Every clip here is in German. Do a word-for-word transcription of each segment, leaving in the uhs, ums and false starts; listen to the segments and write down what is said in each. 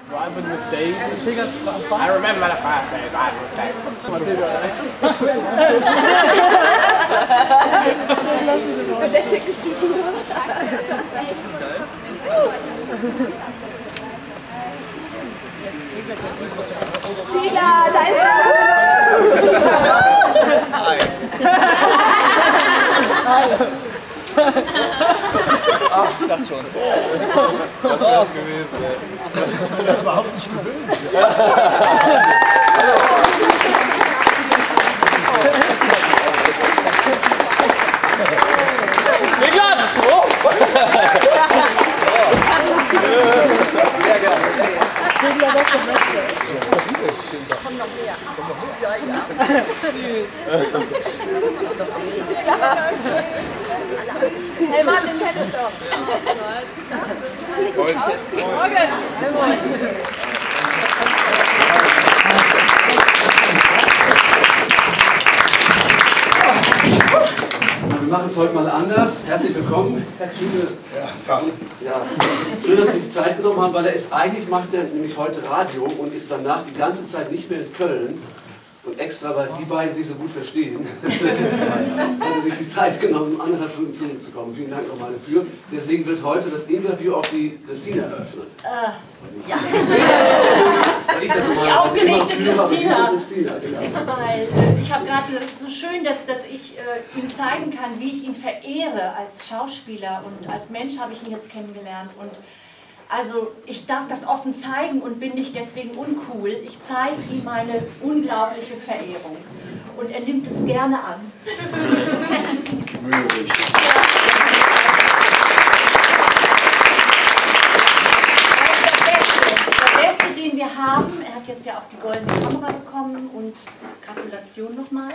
What happened mistakes? I remember the first day I had mistakes. Tila, da ist er! Hi. Ach, ich dachte schon. Was wäre das gewesen, ey? Das ist mir überhaupt nicht gewöhnt. Niklas! Oh! Sehr gerne. Tila, das ist das Beste. Komm noch mehr. Ja, ja. Hey Mann, den kennt ihr doch. Morgen! Wir machen es heute mal anders. Herzlich willkommen. Schöne, ja, ja. Schön, dass Sie die Zeit genommen haben, weil er ist eigentlich macht er nämlich heute Radio und ist danach die ganze Zeit nicht mehr in Köln. Und extra, weil die beiden sich so gut verstehen, hat er sich die Zeit genommen, um anderthalb Stunden zu uns zu kommen. Vielen Dank nochmal dafür. Deswegen wird heute das Interview auf die Christina eröffnen. Äh, ja. Weil ich das Die aufgelegte immer Christina. Christina genau. Weil äh, ich habe gerade gesagt, es ist so schön, dass, dass ich äh, ihm zeigen kann, wie ich ihn verehre als Schauspieler. Und als Mensch habe ich ihn jetzt kennengelernt. Und also ich darf das offen zeigen und bin nicht deswegen uncool. Ich zeige ihm meine unglaubliche Verehrung. Und er nimmt es gerne an. Möglich. Der Beste, den wir haben, er hat jetzt ja auch die goldene Kamera bekommen und Gratulation nochmal.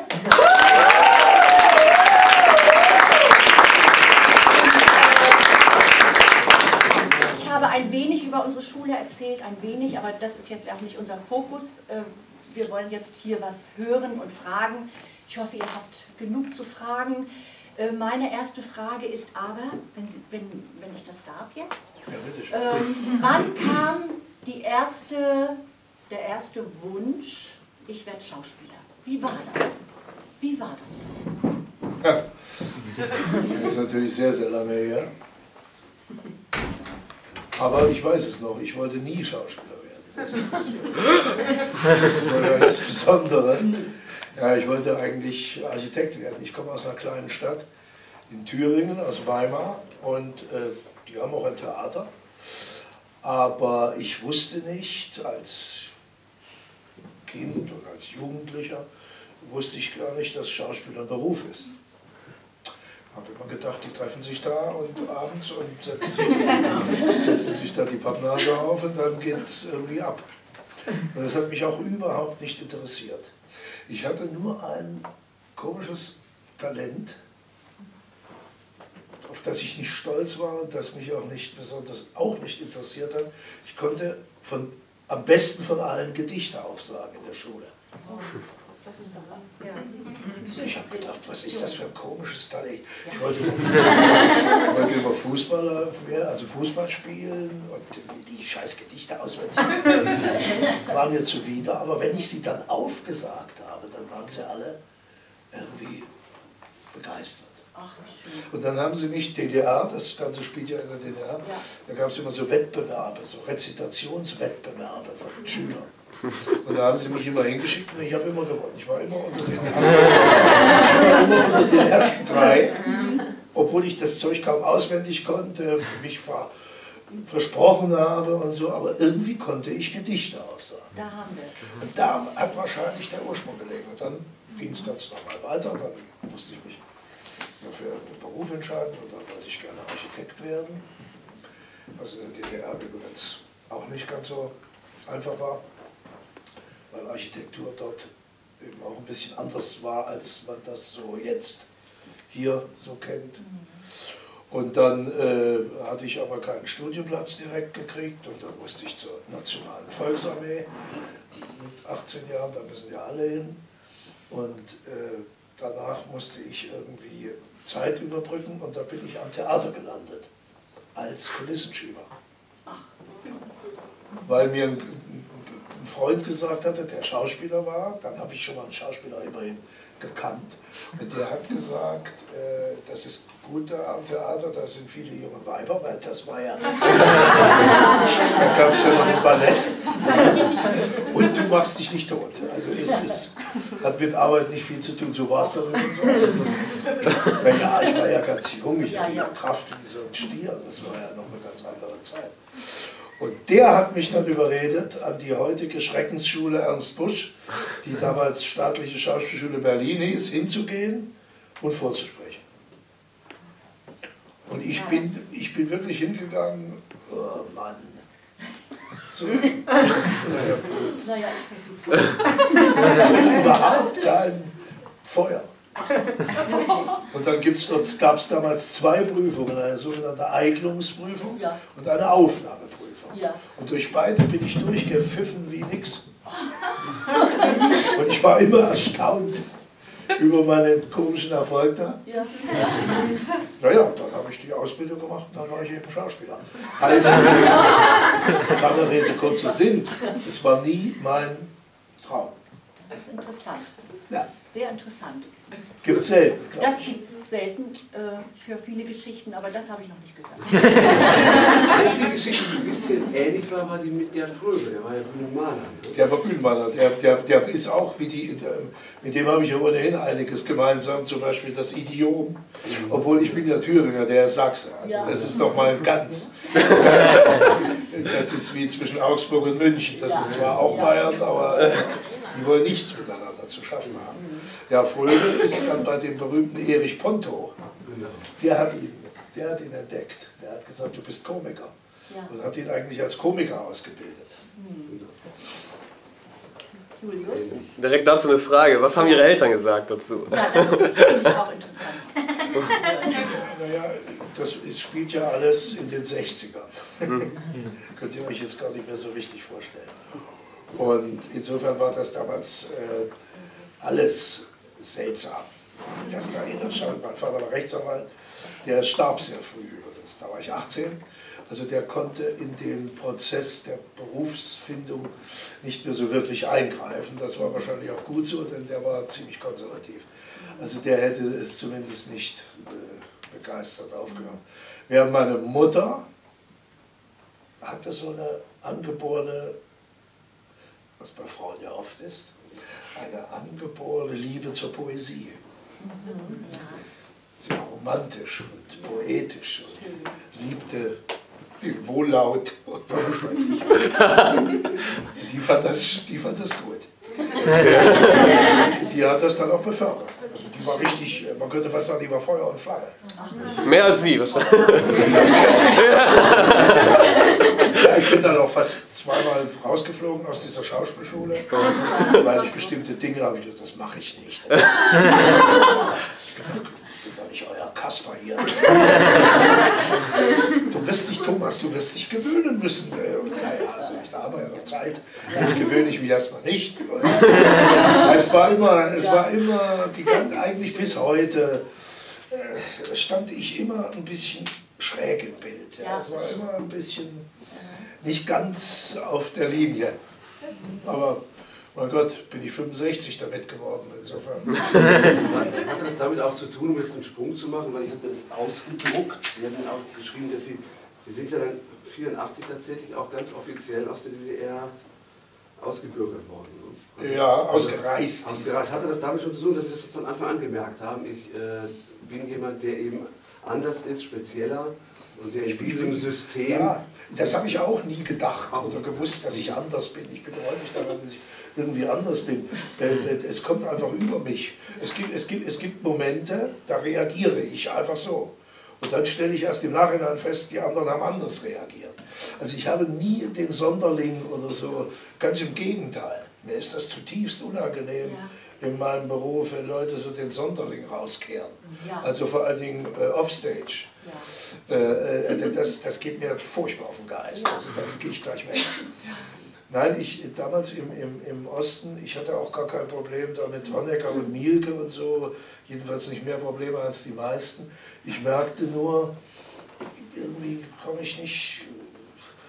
Ich habe ein wenig über unsere Schule erzählt, ein wenig, aber das ist jetzt auch nicht unser Fokus. Wir wollen jetzt hier was hören und fragen. Ich hoffe, ihr habt genug zu fragen. Meine erste Frage ist aber, wenn, Sie, wenn, wenn ich das darf jetzt, Ja, bitte schön. ähm, wann kam die erste, der erste Wunsch, ich werde Schauspieler? Wie war das? Wie war das? Das ist natürlich sehr, sehr lange her. Aber ich weiß es noch, ich wollte nie Schauspieler werden. Das ist das, das war das Besondere. Ja, ich wollte eigentlich Architekt werden. Ich komme aus einer kleinen Stadt in Thüringen, aus Weimar, und äh, die haben auch ein Theater. Aber ich wusste nicht, als Kind und als Jugendlicher, wusste ich gar nicht, dass Schauspieler ein Beruf ist. Ich habe immer gedacht, die treffen sich da und abends und setzen sich, setzen sich da die Pappnase auf und dann geht es irgendwie ab. Und das hat mich auch überhaupt nicht interessiert. Ich hatte nur ein komisches Talent, auf das ich nicht stolz war und das mich auch nicht besonders auch nicht interessiert hat. Ich konnte von, am besten von allen Gedichte aufsagen in der Schule. Oh, das ist doch was. Ja. Ich habe gedacht, was ist das für ein komisches Talent? Ich wollte immer Fußball, ich wollte immer Fußballer werden, also Fußball spielen und die scheiß Gedichte auswendig. Das war mir zuwider, aber wenn ich sie dann aufgesagt habe, dann waren sie alle irgendwie begeistert. Ach, schön. Und dann haben sie mich, D D R, das Ganze spielt ja in der D D R, ja. Da gab es immer so Wettbewerbe, so Rezitationswettbewerbe von Schülern. Und da haben sie mich immer hingeschickt und ich habe immer gewonnen. Ich war immer unter den ersten, ich war immer unter den ersten drei, obwohl ich das Zeug kaum auswendig konnte, mich ver, versprochen habe und so, aber irgendwie konnte ich Gedichte aufsagen. Da haben wir es. Und da hat wahrscheinlich der Ursprung gelegen. Und dann ging es ganz normal weiter, dann musste ich mich für einen Beruf entscheiden und dann wollte ich gerne Architekt werden, was in der D D R übrigens auch nicht ganz so einfach war, weil Architektur dort eben auch ein bisschen anders war, als man das so jetzt hier so kennt. Und dann äh, hatte ich aber keinen Studienplatz direkt gekriegt und dann musste ich zur Nationalen Volksarmee mit achtzehn Jahren, da müssen ja alle hin. Und äh, danach musste ich irgendwie Zeit überbrücken und da bin ich am Theater gelandet, als Kulissenschieber. weil mir ein, ein Freund gesagt hatte, der Schauspieler war, dann habe ich schon mal einen Schauspieler immerhin gekannt. Und der hat gesagt, äh, das ist gut da am Theater, da sind viele junge Weiber, weil das war ja... da gab es ja noch ein Ballett. Und du machst dich nicht tot. Also es ist, hat mit Arbeit nicht viel zu tun, so war es dann übrigens auch. Ja, ich war ja ganz jung, ich hatte ja Kraft wie so ein Stier, das war ja noch eine ganz andere Zeit. Und der hat mich dann überredet, an die heutige Schreckensschule Ernst Busch, die damals staatliche Schauspielschule Berlin hieß, hinzugehen und vorzusprechen. Und ich bin, ich bin wirklich hingegangen, oh Mann. So. Naja, gut. Naja, ich versuch's. Ich hatte überhaupt kein Feuer. Und dann gab es damals zwei Prüfungen, eine sogenannte Eignungsprüfung ja. und eine Aufnahmeprüfung. Ja. Und durch beide bin ich durchgepfiffen wie nix. Und ich war immer erstaunt über meinen komischen Erfolg da. Ja. Naja, dann habe ich die Ausbildung gemacht und dann war ich eben Schauspieler. Also, lange Rede, kurzer Sinn, es war nie mein Traum. Das ist interessant. Ja. Sehr interessant. Gibt es selten. Das gibt es selten äh, für viele Geschichten, aber das habe ich noch nicht gehört. Die einzige Geschichte, die so ein bisschen ähnlich war, war die mit Gerd Fröbe, der war ja Bühnenmaler. Ne? Der war Bühnenmaler, der, der, der ist auch wie die, mit dem habe ich ja ohnehin einiges gemeinsam, zum Beispiel das Idiom, mhm. obwohl ich bin ja Thüringer, der ist Sachse, also ja. das ist nochmal ganz, das ist wie zwischen Augsburg und München, das ja. ist zwar auch ja. Bayern, aber äh, die wollen nichts miteinander zu schaffen haben. Ja, Fröbe ist dann bei dem berühmten Erich Ponto, der hat ihn, der hat ihn entdeckt, der hat gesagt, du bist Komiker ja. und hat ihn eigentlich als Komiker ausgebildet. Julius? Direkt dazu eine Frage. Was haben Ihre Eltern gesagt dazu? Ja, das finde ich auch interessant. Naja, das ist, spielt ja alles in den sechzigern. Könnt ihr euch jetzt gar nicht mehr so richtig vorstellen. Und insofern war das damals äh, alles seltsam. Das da erinnert, mein Vater war Rechtsanwalt, der starb sehr früh übrigens, da war ich achtzehn. Also der konnte in den Prozess der Berufsfindung nicht mehr so wirklich eingreifen. Das war wahrscheinlich auch gut so, denn der war ziemlich konservativ. Also der hätte es zumindest nicht äh, begeistert aufgenommen. Während meine Mutter hatte so eine angeborene, was bei Frauen ja oft ist, eine angeborene Liebe zur Poesie. Sie war romantisch und poetisch und liebte den Wohllaut und was weiß ich. Die fand das, die fand das gut. Die hat das dann auch befördert. Also die war richtig, man könnte fast sagen, die war Feuer und Flamme. Mehr als Sie wahrscheinlich. Ja, ich bin dann auch fast zweimal rausgeflogen aus dieser Schauspielschule, weil ich bestimmte Dinge habe, ich gedacht, das mache ich nicht. Ich gedacht, ich bin doch nicht euer Kasper hier. Du wirst dich, Thomas, du wirst dich gewöhnen müssen. Naja, also ich, da haben wir ja noch Zeit. Jetzt gewöhne ich mich erstmal nicht. Es war immer, es war immer die ganze, eigentlich bis heute äh, stand ich immer ein bisschen schräg im Bild. Ja. Es war immer ein bisschen nicht ganz auf der Linie. Aber mein Gott, bin ich fünfundsechzig damit geworden, insofern. Hatte das damit auch zu tun, um jetzt einen Sprung zu machen, weil ich habe mir das ausgedruckt. Sie haben auch geschrieben, dass Sie, Sie sind ja dann vierundachtzig tatsächlich auch ganz offiziell aus der D D R ausgebürgert worden. Also, ja, ausgereist. Also, ausgereist. Hatte das damit schon zu tun, dass Sie das von Anfang an gemerkt haben? Ich äh, bin jemand, der eben anders ist, spezieller. Und der in diesem System. Ja, das habe ich auch nie gedacht oder gewusst, dass ich anders bin. Ich bereue mich daran, dass ich irgendwie anders bin. Es kommt einfach über mich. Es gibt, es gibt, es gibt Momente, da reagiere ich einfach so. Und dann stelle ich erst im Nachhinein fest, die anderen haben anders reagiert. Also ich habe nie den Sonderling oder so, ganz im Gegenteil. Mir ist das zutiefst unangenehm. Ja. In meinem Beruf, wenn Leute so den Sonderling rauskehren. Ja. Also vor allen Dingen äh, offstage. Ja. Äh, das, das geht mir furchtbar auf den Geist. Also dann gehe ich gleich weg. Nein, ich damals im, im, im Osten, ich hatte auch gar kein Problem da mit Honecker und Mielke und so. Jedenfalls nicht mehr Probleme als die meisten. Ich merkte nur, irgendwie komme ich nicht, man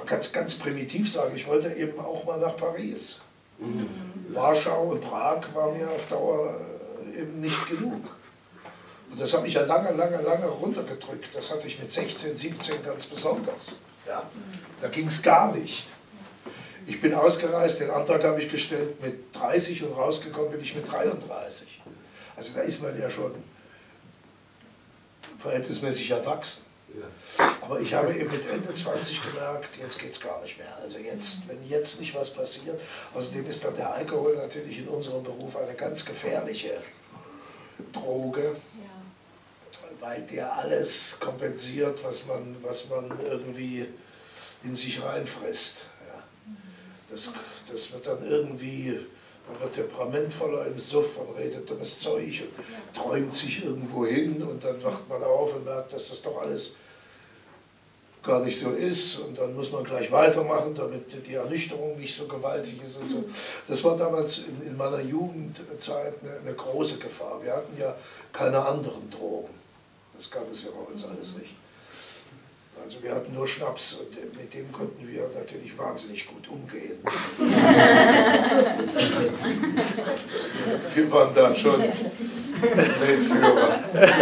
ganz, ganz primitiv sagen, ich wollte eben auch mal nach Paris. Mhm. Warschau und Prag war mir auf Dauer eben nicht genug. Und das habe ich ja lange, lange, lange runtergedrückt. Das hatte ich mit sechzehn, siebzehn ganz besonders. Ja? Da ging es gar nicht. Ich bin ausgereist, den Antrag habe ich gestellt mit dreißig und rausgekommen bin ich mit dreiunddreißig. Also da ist man ja schon verhältnismäßig erwachsen. Ja. Aber ich habe eben mit Ende zwanzig gemerkt, jetzt geht es gar nicht mehr. Also jetzt, wenn jetzt nicht was passiert, außerdem ist dann der Alkohol natürlich in unserem Beruf eine ganz gefährliche Droge, ja. weil der alles kompensiert, was man, was man irgendwie in sich reinfrisst. Ja. Das, das wird dann irgendwie, man wird temperamentvoller im Suff und redet dummes Zeug und ja. träumt sich irgendwo hin und dann wacht man auf und merkt, dass das doch alles gar nicht so ist und dann muss man gleich weitermachen, damit die Ernüchterung nicht so gewaltig ist und so. Das war damals in, in meiner Jugendzeit eine, eine große Gefahr. Wir hatten ja keine anderen Drogen. Das gab es ja bei uns alles nicht. Also wir hatten nur Schnaps und mit dem konnten wir natürlich wahnsinnig gut umgehen. Wir waren da schon Weltführer.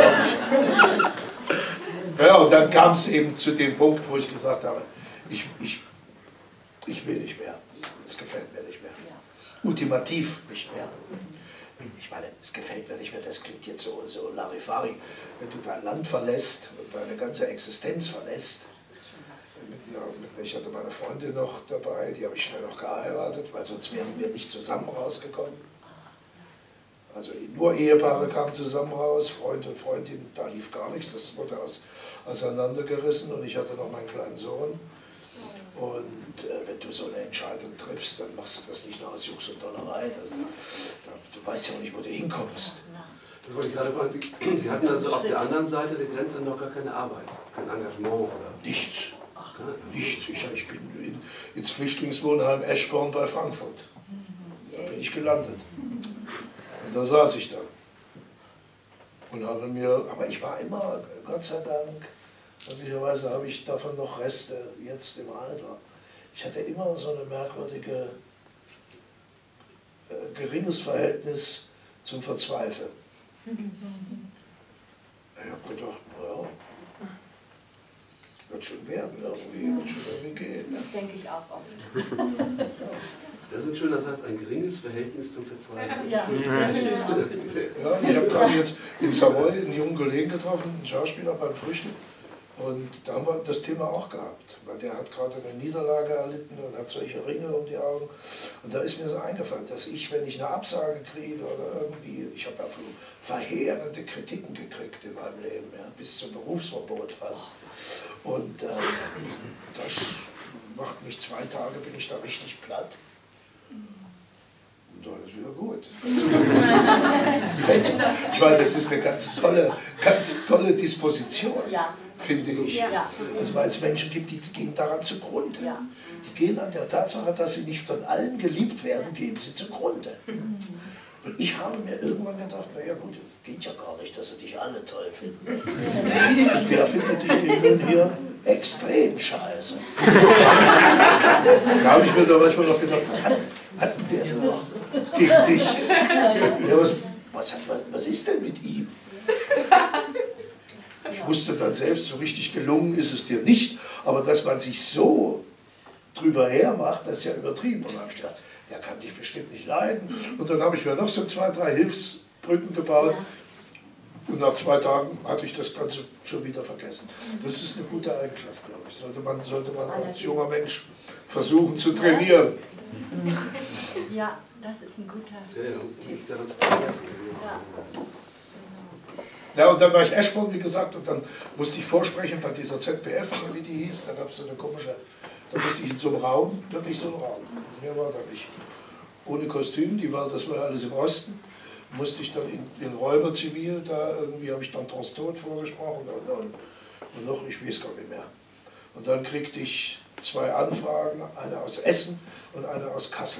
Ja, und dann kam es eben zu dem Punkt, wo ich gesagt habe, ich, ich, ich will nicht mehr, es gefällt mir nicht mehr, ultimativ nicht mehr. Ich meine, es gefällt mir nicht mehr, das klingt jetzt so, so Larifari, wenn du dein Land verlässt und deine ganze Existenz verlässt. Mit, ja, mit, ich hatte meine Freundin noch dabei, die habe ich schnell noch geheiratet, weil sonst wären wir nicht zusammen rausgekommen. Also nur Ehepaare kamen zusammen raus, Freund und Freundin, da lief gar nichts, das wurde aus, auseinandergerissen und ich hatte noch meinen kleinen Sohn. Und äh, wenn du so eine Entscheidung triffst, dann machst du das nicht nur aus Jux und Dollerei, das, da, du weißt ja auch nicht, wo du hinkommst. Das wollte ich gerade fragen, Sie, Sie hatten also auf der anderen Seite der Grenze noch gar keine Arbeit, kein Engagement oder? Nichts, nichts. Ich, ich bin in, ins Flüchtlingswohnheim Eschborn bei Frankfurt, da bin ich gelandet. Und da saß ich dann und habe mir, aber ich war immer, Gott sei Dank, möglicherweise habe ich davon noch Reste jetzt im Alter. Ich hatte immer so eine merkwürdige, äh, geringes Verhältnis zum Verzweifeln. Ich habe gedacht, naja, wird schon werden irgendwie, wird schon irgendwie gehen. Das denke ich auch oft. Das ist schön, das heißt ein geringes Verhältnis zum Verzweifeln. Ja, sehr schön ausgedrückt. Ja, ich habe gerade jetzt im Savoy einen jungen Kollegen getroffen, einen Schauspieler beim Frühstück. Und da haben wir das Thema auch gehabt, weil der hat gerade eine Niederlage erlitten und hat solche Ringe um die Augen. Und da ist mir so eingefallen, dass ich, wenn ich eine Absage kriege oder irgendwie, ich habe ja verheerende Kritiken gekriegt in meinem Leben, ja, bis zum Berufsverbot fast. Und äh, das macht mich zwei Tage, bin ich da richtig platt. Und dann ist wieder gut. Ich meine, das ist eine ganz tolle, ganz tolle Disposition. Ja. Finde ich. Ja. Also weil es Menschen gibt, die gehen daran zugrunde. Ja. Die gehen an der Tatsache, dass sie nicht von allen geliebt werden, gehen sie zugrunde. Und ich habe mir irgendwann gedacht, naja gut, geht ja gar nicht, dass sie dich alle toll finden. Und der findet dich eben hier extrem scheiße. Da habe ich mir da manchmal noch gedacht, was hat, hat der nur gegen dich? Ja, was, was, hat, was ist denn mit ihm? Ich wusste dann selbst, so richtig gelungen ist es dir nicht, aber dass man sich so drüber hermacht, das ist ja übertrieben. Und dann habe ich gedacht, der kann dich bestimmt nicht leiden. Und dann habe ich mir noch so zwei, drei Hilfsbrücken gebaut. Und nach zwei Tagen hatte ich das Ganze schon wieder vergessen. Das ist eine gute Eigenschaft, glaube ich. Sollte man, sollte man als junger Mensch versuchen zu trainieren. Ja, das ist ein guter ja, ja, Tipp. Ja. Ja, und dann war ich Eschborn, wie gesagt, und dann musste ich vorsprechen bei dieser Z P F, oder wie die hieß. Da gab es so eine komische, da musste ich in so einem Raum, wirklich so einem Raum. Mehr war da nicht. Ohne Kostüm, die war, das war alles im Osten. Musste ich dann in, in Räuberzivil, da irgendwie habe ich dann Trans Tod vorgesprochen und, und, und noch, ich weiß gar nicht mehr. Und dann kriegte ich zwei Anfragen, eine aus Essen und eine aus Kassel.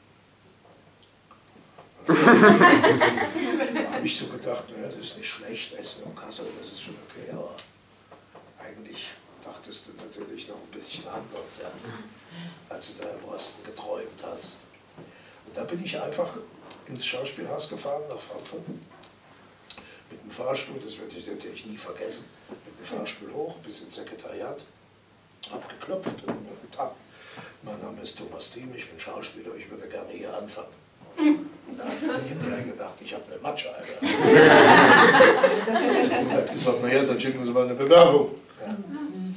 Da habe ich so gedacht, naja, das ist nicht schlecht, Essen und Kassel, das ist schon okay, aber eigentlich dachtest du natürlich noch ein bisschen anders, ja, als du da im Osten geträumt hast. Und da bin ich einfach ins Schauspielhaus gefahren, nach Frankfurt, mit dem Fahrstuhl, das werde ich natürlich nie vergessen, mit dem Fahrstuhl hoch bis ins Sekretariat, hab geklopft und getan. Mein Name ist Thomas Thiem, ich bin Schauspieler, ich würde gerne hier anfangen. Und da hat er sich hinterher gedacht, ich habe eine Matscheibe. Und hat gesagt, naja, dann schicken Sie mal eine Bewerbung. Ja. Ja,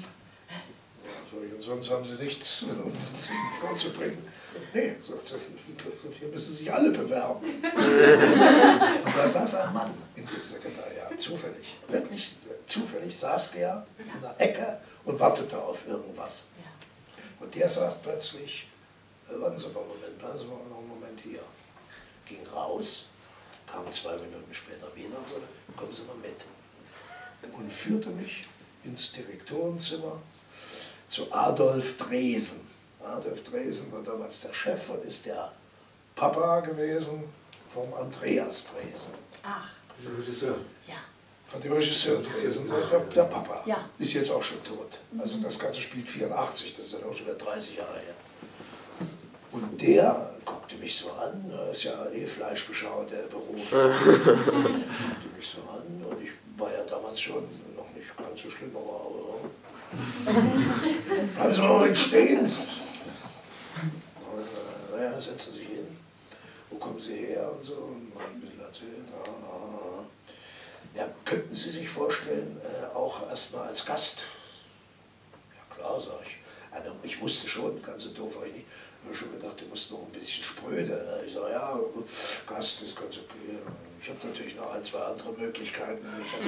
und sonst haben Sie nichts um vorzubringen. Nee, sagt er, hier müssen sich alle bewerben. Und da saß ein Mann in dem Sekretariat, zufällig, wirklich zufällig saß der in der Ecke und wartete auf irgendwas. Und der sagt plötzlich, warten Sie mal einen Moment, bleiben Sie mal noch einen Moment hier. Ging raus, kam zwei Minuten später wieder und sagte, kommen Sie mal mit. Und führte mich ins Direktorenzimmer zu Adolf Dresen. Adolf Dresen war damals der Chef und ist der Papa gewesen vom Andreas Dresen. Ach. Der Regisseur. Ja. Von dem Regisseur Dresen, der, der Papa. Ja. Ist jetzt auch schon tot. Also das Ganze spielt vierundachtzig, das ist dann auch schon wieder dreißig Jahre her. Und der guckte mich so an, ist ja eh fleischbeschauert, der Beruf. Guckte mich so an und ich war ja damals schon noch nicht ganz so schlimm, aber bleiben Sie mal Moment stehen. Naja, setzen Sie sich hin. Wo kommen Sie her und so? Und mal ein bisschen erzählen. Ja, könnten Sie sich vorstellen, auch erstmal als Gast? Ja klar, sag ich. Also ich wusste schon, ganz so doof war ich nicht. Ich habe schon gedacht, du musst noch ein bisschen spröde. Ich sage, ja, Gast ist ganz okay. Ich habe natürlich noch ein, zwei andere Möglichkeiten.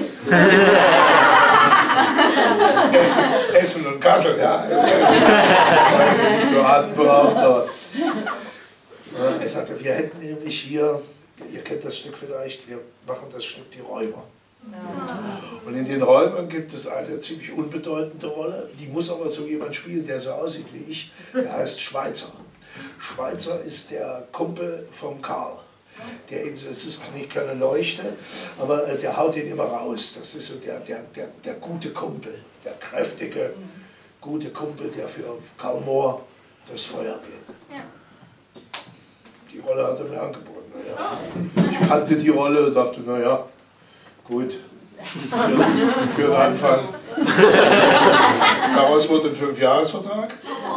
Essen, Essen und Kassel, ja. Nicht so atemberaubend, aber er sagte, wir hätten nämlich hier, ihr kennt das Stück vielleicht, wir machen das Stück Die Räuber. Und in den Räubern gibt es eine ziemlich unbedeutende Rolle, die muss aber so jemand spielen, der so aussieht wie ich, der heißt Schweizer. Schweizer ist der Kumpel vom Karl. Der, es ist nicht keine Leuchte, aber der haut ihn immer raus. Das ist so der, der, der, der gute Kumpel, der kräftige, gute Kumpel, der für Karl Mohr das Feuer geht. Ja. Die Rolle hat er mir angeboten. Ja. Ich kannte die Rolle und dachte, naja, gut, für, für den Anfang. Daraus wurde ein Fünfjahresvertrag,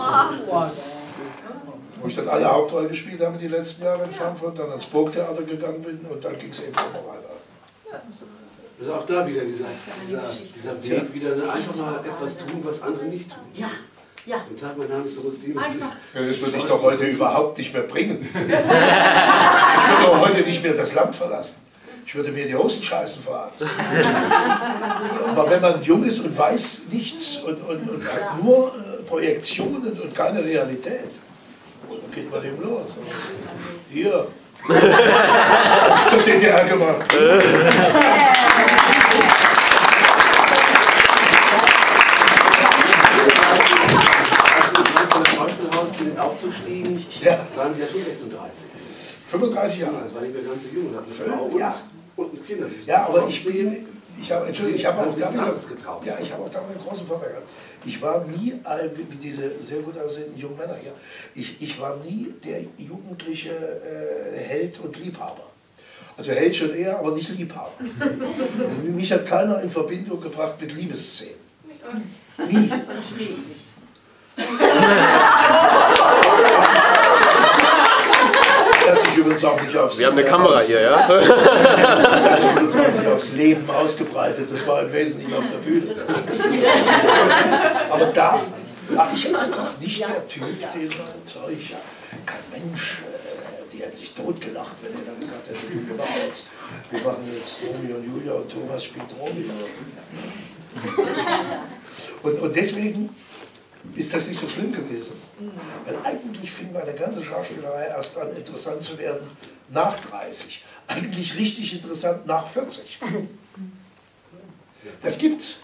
wo ich dann alle Hauptrollen gespielt habe die letzten Jahre in Frankfurt, dann ans Burgtheater gegangen bin und dann ging es eben immer weiter. Also auch da wieder dieser, dieser, dieser Weg, wieder einfach mal etwas tun, was andere nicht tun. Ja. Ja. Und sag, mein Name ist Thomas Thiem. Das würde ich doch heute überhaupt nicht mehr bringen. Ich würde auch heute nicht mehr das Land verlassen. Ich würde mir die Hosen scheißen vor Angst. Aber wenn man jung ist und weiß nichts und, und, und hat nur äh, Projektionen und keine Realität, dann geht man eben los. Hier. Hab's zur D D R gemacht. In den Aufzug stiegen, ja. waren Sie ja schon sechsunddreißig. fünfunddreißig Jahre. Das war nicht mehr ganz so jung, hatten eine Frau und, ja. und ein Kind. Ja, aber ich bin, ich habe, Entschuldigung, ich habe auch damit, getraut. Ja, ich habe auch damit einen großen Vorteil gehabt. Ich war nie, wie diese sehr gut aussehenden jungen Männer hier, ich, ich war nie der jugendliche äh, Held und Liebhaber. Also Held schon eher, aber nicht Liebhaber. Mich hat keiner in Verbindung gebracht mit Liebesszenen. Nie. Verstehe ich nicht. Das hat sich übrigens auch nicht aufs... Wir haben eine Kamera hier, ja? Das hat sich übrigens auch nicht aufs Leben ausgebreitet, das war im Wesentlichen auf der Bühne. Aber da war ich einfach nicht der Typ, den man Zeug, ja, kein Mensch, die hätten sich totgelacht, wenn er dann gesagt hätte, wir machen jetzt, wir machen jetzt Romeo und Julia und Thomas spielt Romeo. Und, und deswegen ist das nicht so schlimm gewesen. Weil eigentlich fing meine ganze Schauspielerei erst an, interessant zu werden nach dreißig. Eigentlich richtig interessant nach vierzig. Das gibt's.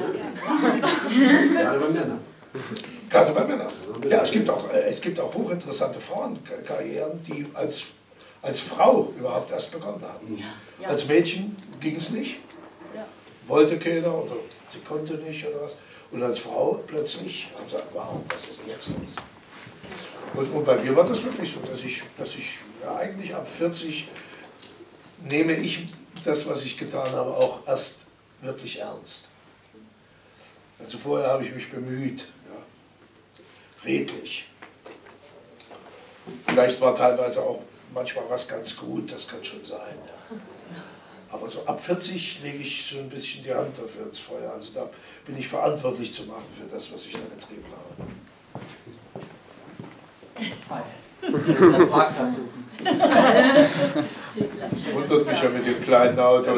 Gerade bei Männern. Gerade bei Männern. Ja, es gibt auch, es gibt auch hochinteressante Frauenkarrieren, die als, als Frau überhaupt erst begonnen haben. Als Mädchen ging es nicht. Wollte keiner oder sie konnte nicht oder was. Und als Frau plötzlich haben sie gesagt, wow, was ist denn jetzt los? Und, und bei mir war das wirklich so, dass ich, dass ich ja, eigentlich ab vierzig nehme ich das, was ich getan habe, auch erst wirklich ernst. Also vorher habe ich mich bemüht, ja, redlich. Vielleicht war teilweise auch manchmal was ganz gut, das kann schon sein. Ja. Aber so ab vierzig lege ich so ein bisschen die Hand dafür ins Feuer. Also da bin ich verantwortlich zu machen für das, was ich da getrieben habe. Wir müssen einen Parkplatz suchen. Das wundert mich ja mit dem kleinen Auto.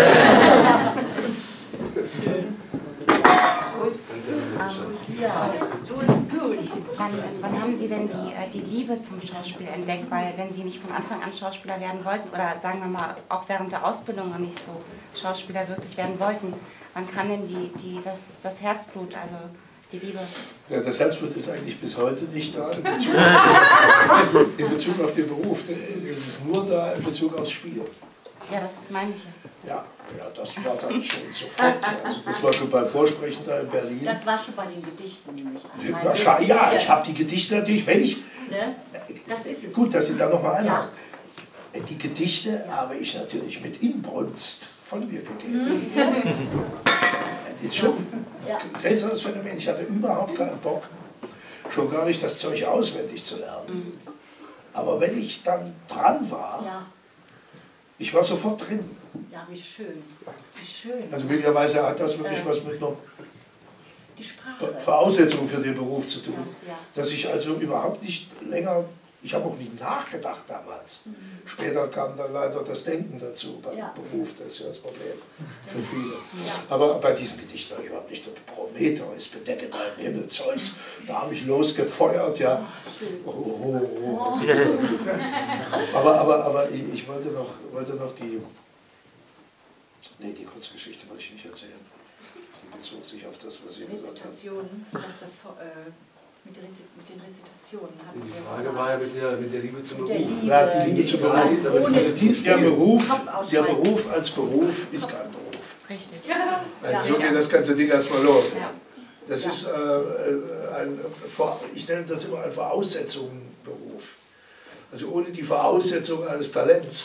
Ja, gut. Wann, wann haben Sie denn die, äh, die Liebe zum Schauspiel entdeckt? Weil wenn Sie nicht von Anfang an Schauspieler werden wollten oder sagen wir mal auch während der Ausbildung noch nicht so Schauspieler wirklich werden wollten, wann kam denn die, die, das, das Herzblut, also die Liebe? Ja, das Herzblut ist eigentlich bis heute nicht da in Bezug auf, in Bezug auf den Beruf. Es ist nur da in Bezug aufs Spiel. Ja, das meine ich ja. Ja, ja, das war dann schon sofort. Also das war schon beim Vorsprechen da in Berlin. Das war schon bei den Gedichten nämlich. Also mein Wahrscheinlich, ja, Rezitieren. ich habe die Gedichte natürlich, wenn ich... Ne? Das ist es. Gut, dass Sie da nochmal einhaken. Ja. Die Gedichte habe ich natürlich mit Inbrunst von mir gegeben. Das ist schon Ja. ein seltsames Phänomen. Ich hatte überhaupt keinen Bock, schon gar nicht das Zeug auswendig zu lernen. Aber wenn ich dann dran war, Ja. ich war sofort drin. Ja, wie schön. Wie schön. Also möglicherweise hat das wirklich Äh. was mit einer Die Sprache. Voraussetzung für den Beruf zu tun. Ja, ja. Dass ich also überhaupt nicht länger, ich habe auch nie nachgedacht damals. Mhm. Später kam dann leider das Denken dazu beim Ja. Beruf, das ist ja das Problem für viele. Ja. Aber bei diesen Gedichten habe ich überhaupt nicht, Prometheus, bedecke deinen Himmel, Zeus, da habe ich losgefeuert, ja. Oh, oh, oh. Aber, aber, aber ich, ich wollte, noch, wollte noch die, nee, die Kurzgeschichte wollte ich nicht erzählen. Die bezog sich auf das, was Sie gesagt haben. Rezitationen, dass das vor- äh, mit, den Rezi- mit den Rezitationen haben Die wir Frage gesagt. war ja mit der, mit der Liebe zum Mit der Beruf. Liebe, Ja, die Liebe zum ist Beruf. das ist aber ohne diese Tief- Der Beruf, Kopf der ausschalten. Beruf als Beruf ist kein Beruf. Richtig. Also so geht das ganze Ding erstmal los. Ja. Das Ja. ist äh, ein, ich nenne das immer ein Voraussetzungenberuf. Also ohne die Voraussetzung eines Talents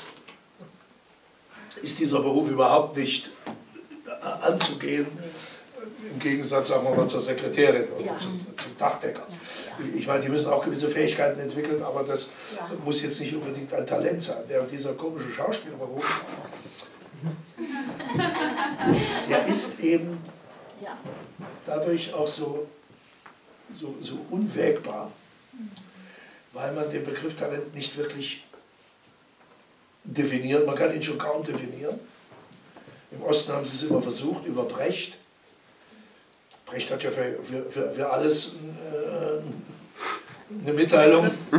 ist dieser Beruf überhaupt nicht anzugehen. Im Gegensatz, sagen wir mal, zur Sekretärin oder Ja. zum, zum Dachdecker. Ja. Ich meine, die müssen auch gewisse Fähigkeiten entwickeln, aber das Ja. muss jetzt nicht unbedingt ein Talent sein. Während dieser komische Schauspielberuf, der ist eben Ja. dadurch auch so, so, so unwägbar, weil man den Begriff Talent nicht wirklich definiert. Man kann ihn schon kaum definieren. Im Osten haben sie es immer versucht, über Brecht. Brecht hat ja für, für, für, für alles äh, eine Mitteilung. Er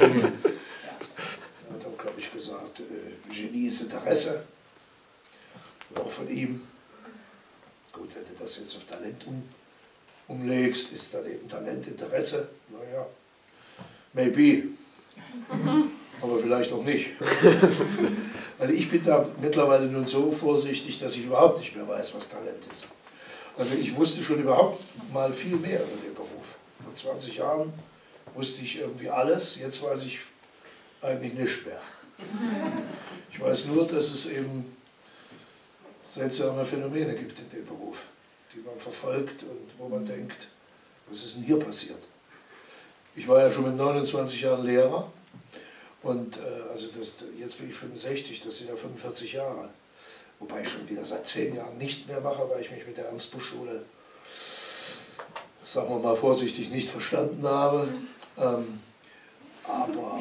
hat auch, glaube ich, gesagt, äh, Genie ist Interesse. Auch von ihm. Gut, wenn du das jetzt auf Talent um, umlegst, ist dann eben Talent Interesse. Naja, maybe. Aber vielleicht auch nicht. Also ich bin da mittlerweile nun so vorsichtig, dass ich überhaupt nicht mehr weiß, was Talent ist. Also ich wusste schon überhaupt mal viel mehr über den Beruf. Vor zwanzig Jahren wusste ich irgendwie alles, jetzt weiß ich eigentlich nichts mehr. Ich weiß nur, dass es eben seltsame Phänomene gibt in dem Beruf, die man verfolgt und wo man denkt, was ist denn hier passiert? Ich war ja schon mit neunundzwanzig Jahren Lehrer und äh, also das, jetzt bin ich fünfundsechzig, das sind ja fünfundvierzig Jahre. Wobei ich schon wieder seit zehn Jahren nichts mehr mache, weil ich mich mit der Ernst-Busch-Schule, sagen wir mal vorsichtig, nicht verstanden habe. Ähm, aber,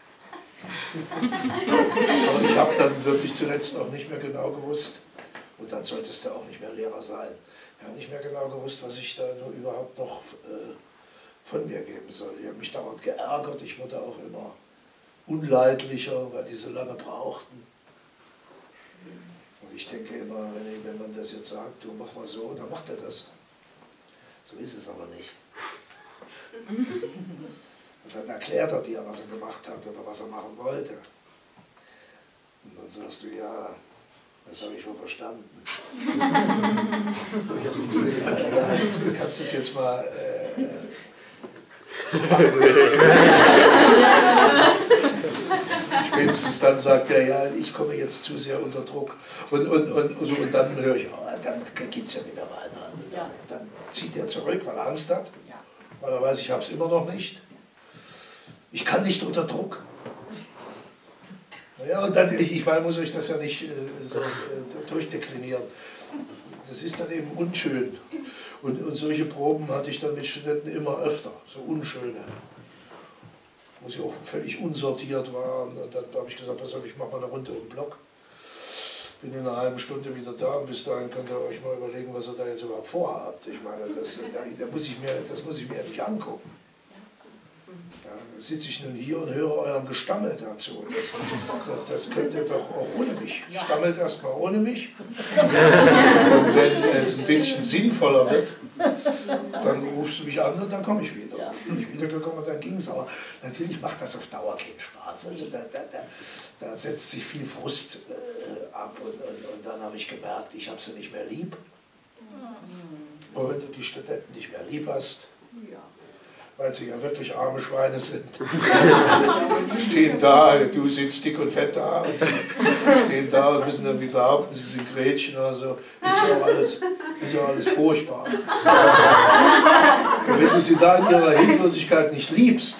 aber ich habe dann wirklich zuletzt auch nicht mehr genau gewusst, und dann solltest du auch nicht mehr Lehrer sein, ich habe nicht mehr genau gewusst, was ich da nur überhaupt noch äh, von mir geben soll. Ich habe mich dauernd geärgert, ich wurde auch immer unleidlicher, weil die so lange brauchten. Und ich denke immer, wenn, ich, wenn man das jetzt sagt, du mach mal so, dann macht er das. So ist es aber nicht. Und dann erklärt er dir, was er gemacht hat oder was er machen wollte. Und dann sagst du, ja, Das habe ich schon verstanden. Ich habe es nicht gesehen. Du kannst es jetzt mal... Äh, spätestens dann sagt er, ja, ich komme jetzt zu sehr unter Druck. Und, und, und, so, und dann höre ich, oh, dann geht es ja nicht mehr weiter. Also dann, dann zieht er zurück, weil er Angst hat. Weil er weiß, ich habe es immer noch nicht. Ich kann nicht unter Druck. Ja, und dann, ich, ich meine, muss euch das ja nicht äh, so äh, durchdeklinieren. Das ist dann eben unschön. Und, und solche Proben hatte ich dann mit Studenten immer öfter, so unschöne. Wo sie auch völlig unsortiert waren. Und dann habe ich gesagt, pass auf, ich mache mal eine Runde um den Block. Bin in einer halben Stunde wieder da und bis dahin könnt ihr euch mal überlegen, was ihr da jetzt überhaupt vorhabt. Ich meine, das, da, da muss ich mir, das muss ich mir ja nicht angucken. Da sitze ich nun hier und höre eurem Gestammel dazu. Das, das, das könnt ihr doch auch ohne mich. Stammelt erstmal ohne mich. Und wenn es ein bisschen sinnvoller wird, dann rufst du mich an und dann komme ich wieder. Bin ich wiedergekommen und dann ging es. Aber natürlich macht das auf Dauer keinen Spaß. Also da, da, da, da setzt sich viel Frust äh, ab und, und, und dann habe ich gemerkt, ich habe sie nicht mehr lieb. Und wenn du die Studenten nicht mehr lieb hast, weil sie ja wirklich arme Schweine sind. Die stehen da, du sitzt dick und fett da, und die stehen da und müssen dann wie behaupten, sie sind Gretchen oder so. Ist ja auch alles, ist ja alles furchtbar. Und wenn du sie da in ihrer Hilflosigkeit nicht liebst,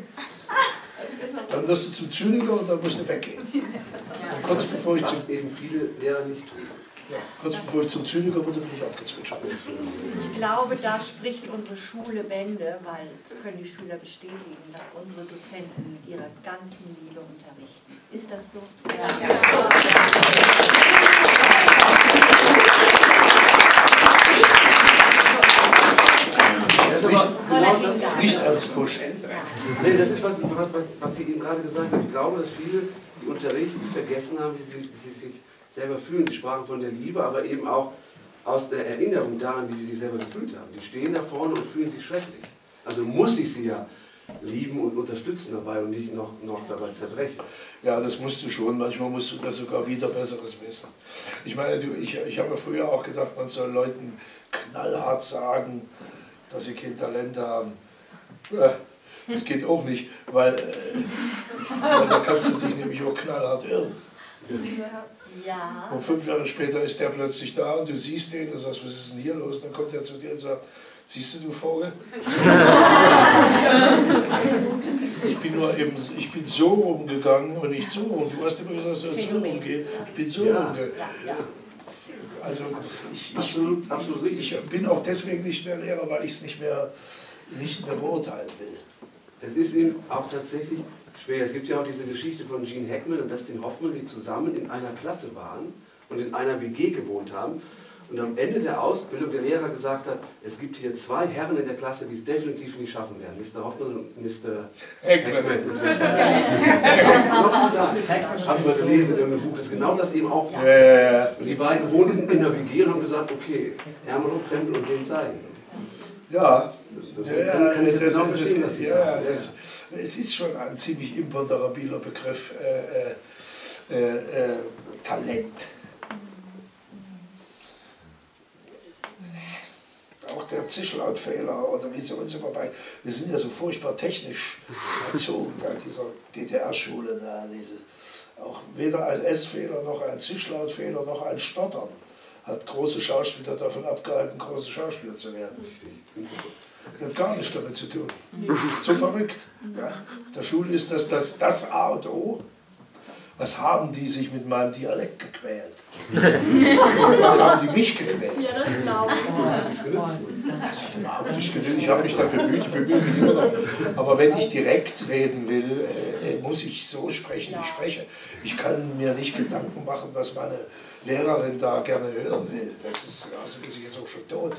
dann wirst du zum Zyniker und dann musst du weggehen. Und kurz bevor ich Was eben viele Lehrer nicht tun. Ja, kurz bevor ich zum Zyniker wurde, bin ich abgezwitschert. Ich glaube, da spricht unsere Schule Bände, weil das können die Schüler bestätigen, dass unsere Dozenten mit ihrer ganzen Liebe unterrichten. Ist das so? Ja. Ja. Das ist nicht, genau, das ist nicht Ernst Busch. Nee, das ist, was, was, was Sie eben gerade gesagt haben. Ich glaube, dass viele, die unterrichten, vergessen haben, wie sie, wie sie sich selber fühlen. Sie sprachen von der Liebe, aber eben auch aus der Erinnerung daran, wie sie sich selber gefühlt haben. Die stehen da vorne und fühlen sich schrecklich. Also muss ich sie ja lieben und unterstützen dabei und nicht noch, noch dabei zerbrechen. Ja, das musst du schon. Manchmal musst du das sogar wieder Besseres wissen. Ich meine, du, ich, ich habe ja früher auch gedacht, man soll Leuten knallhart sagen, dass sie kein Talent haben. Das geht auch nicht, weil, weil da kannst du dich nämlich auch knallhart irren. Ja. Und fünf Jahre später ist der plötzlich da und du siehst den und sagst, was ist denn hier los? Und dann kommt er zu dir und sagt, siehst du, du Vogel? Ich bin nur eben, ich bin so rumgegangen und nicht so rum. Du hast immer gesagt, es soll so rumgehen. Ich bin so Ja. rumgegangen. Also ich, ich, Absolut, absolut richtig. ich bin auch deswegen nicht mehr Lehrer, weil ich es nicht mehr, nicht mehr beurteilen will. Es ist eben auch tatsächlich schwer. Es gibt ja auch diese Geschichte von Gene Hackman und Dustin Hoffman, die zusammen in einer Klasse waren und in einer W G gewohnt haben. Und am Ende der Ausbildung der Lehrer gesagt hat, es gibt hier zwei Herren in der Klasse, die es definitiv nicht schaffen werden. Mister Hoffman und Mister Hackman. Habe ich mal gelesen in irgendeinem Buch, das genau das eben auch war. Ja. Und die beiden wohnten in der W G und haben gesagt, okay, Hermann und Krempel und den zeigen. Ja, Das ja, kann, kann ich das, jetzt genau das, verstehen, was Sie ja, sagen. das, es ist schon ein ziemlich imponderabler Begriff, äh, äh, äh, Talent. Auch der Zischlautfehler oder wie so uns immer bei, wir sind ja so furchtbar technisch erzogen da in dieser D D R-Schule, da, diese, auch weder ein S-Fehler noch ein Zischlautfehler noch ein Stottern hat große Schauspieler davon abgehalten, große Schauspieler zu werden. Das hat gar nichts damit zu tun. So verrückt. Ja. Auf der Schule ist das das, das A und O. Was haben die sich mit meinem Dialekt gequält? Was haben die mich gequält? Ja, das glaube ich. Das hat nichts genützt. Das hat überhaupt nicht genügt. Ich habe mich da bemüht, ich bemühe mich immer noch. Aber wenn ich direkt reden will, äh, muss ich so sprechen, wie ich spreche. Ich kann mir nicht Gedanken machen, was meine Lehrerin da gerne hören will. Das ist, also ist sie jetzt auch schon tot.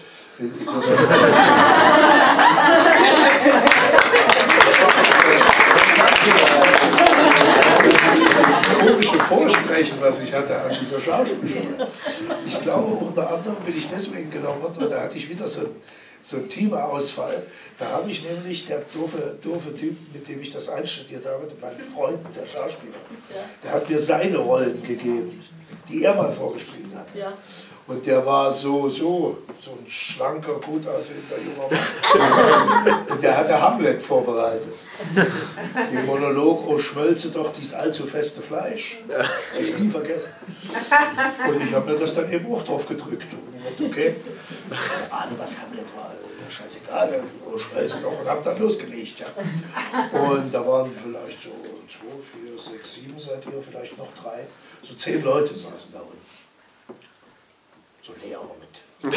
Das komische Vorsprechen, was ich hatte an dieser Schauspielschule. Ich glaube, unter anderem bin ich deswegen genommen worden, weil da hatte ich wieder so, so einen Teamausfall. Da habe ich nämlich, der doofe, doofe Typ, mit dem ich das einstudiert habe, mein Freund, der Schauspieler, der hat mir seine Rollen gegeben. die er mal vorgespielt hat. Ja. Und der war so, so, so ein schlanker, gut aussehender junger Mann. Und der hatte Hamlet vorbereitet. Den Monolog, oh schmölze doch dies allzu feste Fleisch. Hab ich nie vergessen. Und ich habe mir das dann eben auch drauf gedrückt. Und ich dachte, okay, keine Ahnung, was Hamlet war, scheißegal, oh schmölze doch. Und hab dann losgelegt. Ja. Und da waren vielleicht so zwei, vier, sechs, sieben seid ihr, vielleicht noch drei, so zehn Leute saßen da unten. So leer mit.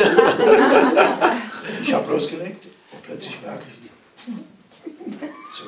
Ich habe losgelegt und plötzlich merke ich, so.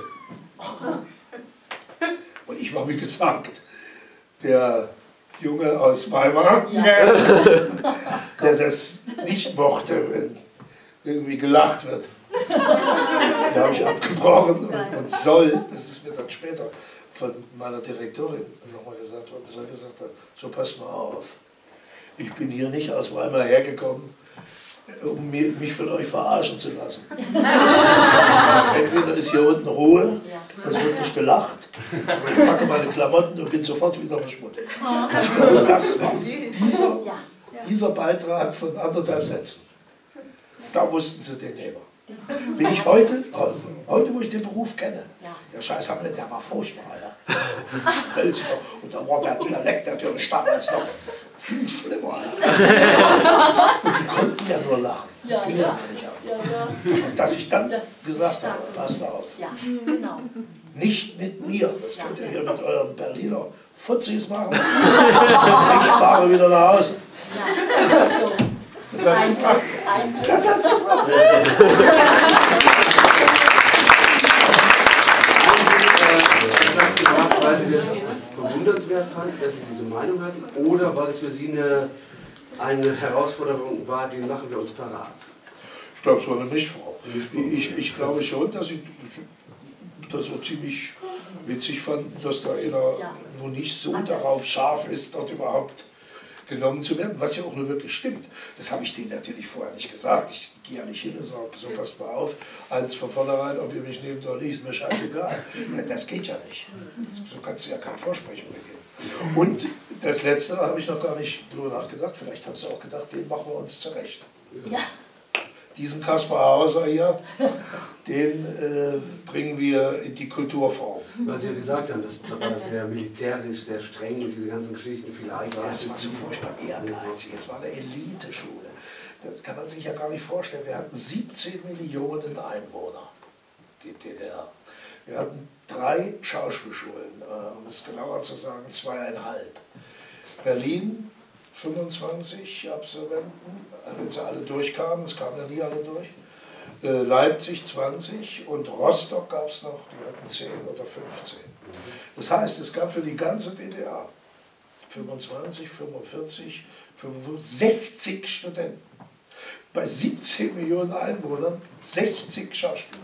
Und ich war, wie gesagt, der Junge aus Weimar, der das nicht mochte, wenn irgendwie gelacht wird. Da habe ich abgebrochen und, und soll, das ist mir dann später von meiner Direktorin nochmal gesagt worden, soll gesagt hat, so passt mal auf. Ich bin hier nicht aus Weimar hergekommen, um mich von euch verarschen zu lassen. Entweder ist hier unten Ruhe, es wird nicht gelacht, ich packe meine Klamotten und bin sofort wieder verschwunden. Ich glaube, das war dieser, dieser Beitrag von anderthalb Sätzen. Da wussten sie den Heber. Bin ich heute, heute, wo ich den Beruf kenne, der scheiß Hamlet, der war furchtbar. Ja. Und da war der Dialekt natürlich damals noch viel schlimmer. Und die konnten ja nur lachen. Das ging ja nicht ab. Und dass ich dann gesagt habe, passt auf. Nicht mit mir, das könnt ihr hier mit euren Berliner Fuzzis machen. Ich fahre wieder nach Hause. Das hat's gebracht. Das hat's gebracht. Ich habe Sie gefragt, weil Sie das bewundernswert fanden, dass Sie diese Meinung hatten, oder weil es für Sie eine, eine Herausforderung war, die machen wir uns parat? Ich glaube, es war eine Mischfrau. Ich, ich glaube schon, dass ich das so ziemlich witzig fand, dass da einer nur nicht so darauf scharf ist, dort überhaupt genommen zu werden, was ja auch nur wirklich stimmt. Das habe ich denen natürlich vorher nicht gesagt. Ich gehe ja nicht hin und sage, so passt mal auf, eins von vornherein, ob ihr mich nehmt oder nicht, ist mir scheißegal. Das geht ja nicht. So kannst du ja keine Vorsprechung geben. Und das Letzte habe ich noch gar nicht drüber nachgedacht. Vielleicht hast du auch gedacht, den machen wir uns zurecht. Ja. Diesen Kaspar Hauser hier, den äh, bringen wir in die Kulturform. Weil Sie ja gesagt haben, das, da war das sehr militärisch, sehr streng und diese ganzen Geschichten vielleicht. Das war so furchtbar ehrgeizig, es war eine Eliteschule. Das kann man sich ja gar nicht vorstellen. Wir hatten siebzehn Millionen Einwohner, die D D R. Wir hatten drei Schauspielschulen, um es genauer zu sagen, zweieinhalb. Berlin, fünfundzwanzig Absolventen, also wenn sie alle durchkamen, es kamen ja nie alle durch. Äh, Leipzig zwanzig und Rostock gab es noch, die hatten zehn oder fünfzehn. Das heißt, es gab für die ganze D D R fünfundzwanzig, fünfundvierzig, fünfundfünfzig, sechzig Studenten. Bei siebzehn Millionen Einwohnern sechzig Schauspieler.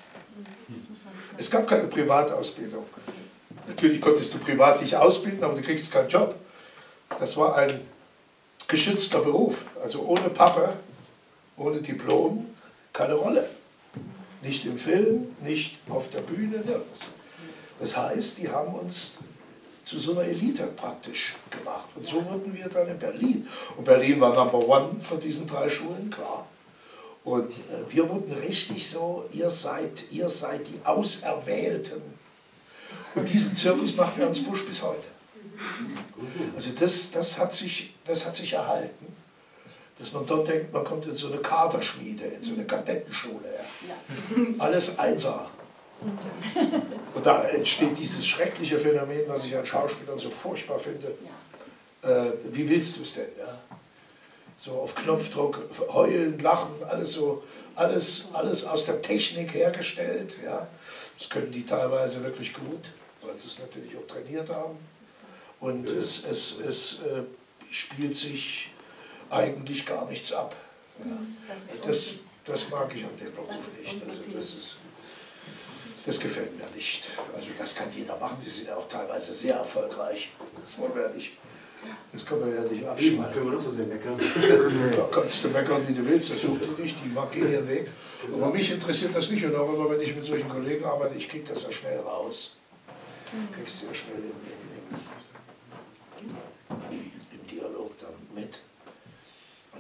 Es gab keine Privatausbildung. Natürlich konntest du privat dich ausbilden, aber du kriegst keinen Job. Das war ein geschützter Beruf, also ohne Pappe, ohne Diplom, keine Rolle. Nicht im Film, nicht auf der Bühne, nirgends. Das heißt, die haben uns zu so einer Elite praktisch gemacht. Und so wurden wir dann in Berlin. Und Berlin war Number One von diesen drei Schulen, klar. Und äh, wir wurden richtig so, ihr seid, ihr seid die Auserwählten. Und diesen Zirkus macht Ernst Busch bis heute. Also das, das, hat sich, das hat sich erhalten, dass man dort denkt, man kommt in so eine Kaderschmiede, in so eine Kadettenschule. Ja. Alles Einser. Und da entsteht dieses schreckliche Phänomen, was ich an Schauspielern so furchtbar finde. Äh, wie willst du es denn? Ja? So auf Knopfdruck, heulen, lachen, alles so, alles, alles aus der Technik hergestellt. Ja? Das können die teilweise wirklich gut, weil sie es natürlich auch trainiert haben. Und es, es, es äh, spielt sich eigentlich gar nichts ab. Ja. Das, das mag ich an dem Beruf nicht. Also das, ist, das gefällt mir nicht. Also das kann jeder machen, die sind ja auch teilweise sehr erfolgreich. Das wollen wir ja nicht. Das kann man ja nicht abschneiden. Da können wir doch so sehr meckern. Da kannst du meckern, wie du willst, das sucht du nicht, die gehen ihren Weg. Aber mich interessiert das nicht und auch immer, wenn ich mit solchen Kollegen arbeite, ich kriege das ja schnell raus. Kriegst du ja schnell in den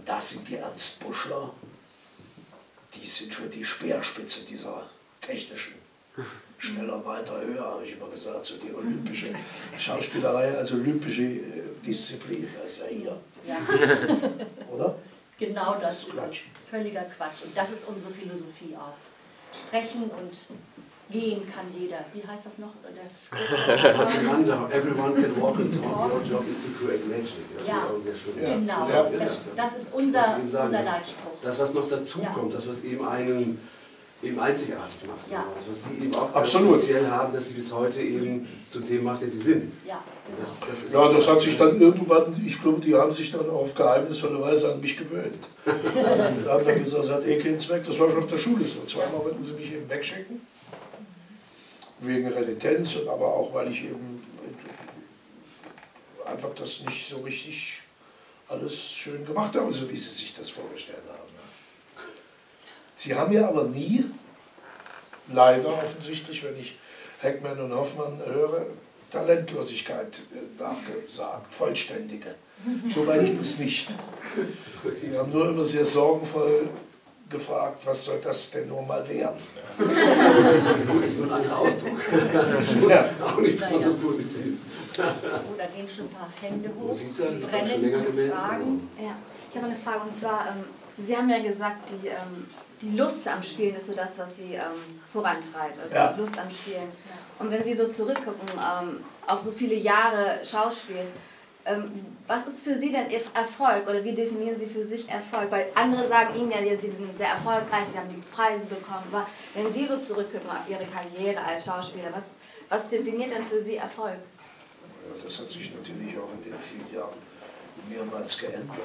das sind die Ernst Buschler, die sind schon die Speerspitze dieser technischen, schneller, weiter, höher, habe ich immer gesagt, so die olympische Schauspielerei als olympische äh, Disziplin, das ist ja hier. Ja. Oder? Genau das ist Quatsch. es. Völliger Quatsch. Und das ist unsere Philosophie auch. Sprechen und gehen kann jeder. Wie heißt das noch? Everyone, everyone can walk and talk. Your job is to create magic. Ja, ja. genau. Ja. Das, das ist unser, sagen, unser das, Leitspruch. Das, was noch dazu Ja. kommt, das, was eben einen eben einzigartig macht. Ja. Das, was Sie eben auch Absolut. speziell haben, dass Sie bis heute eben zu dem macht, der Sie sind. Ja, genau. das, das ist Ja, das hat sich dann irgendwann, ich glaube, die haben sich dann auch auf geheimnisvolle Weise an mich gewöhnt. Und haben dann gesagt, das hat eh keinen Zweck, das war schon auf der Schule so. Zweimal wollten sie mich eben wegschicken, wegen Renitenz und aber auch, weil ich eben einfach das nicht so richtig alles schön gemacht habe, so wie sie sich das vorgestellt haben. Sie haben ja aber nie, leider offensichtlich, wenn ich Heckmann und Hoffmann höre, Talentlosigkeit nachgesagt, vollständige. So weit ging es nicht. Sie haben nur immer sehr sorgenvoll gefragt, was soll das denn nur mal werden? Das ist nur ein anderer Ausdruck. Das ist schon Ja. auch nicht besonders positiv. Oh, da gehen schon ein paar Hände hoch. Wo sieht das? Die Ich habe schon brennen länger und gemeldet. fragen. Ja, ich habe eine Frage und zwar, ähm, Sie haben ja gesagt, die, ähm, die Lust am Spielen ist so das, was Sie ähm, vorantreibt, also Ja. Lust am Spielen. Und wenn Sie so zurückgucken ähm, auf so viele Jahre Schauspiel, ähm, was ist für Sie denn Ihr Erfolg oder wie definieren Sie für sich Erfolg? Weil andere sagen Ihnen ja, Sie sind sehr erfolgreich, Sie haben die Preise bekommen, aber wenn Sie so zurückgucken auf Ihre Karriere als Schauspieler, was, was definiert denn für Sie Erfolg? Ja, das hat sich natürlich auch in den vielen Jahren mehrmals geändert.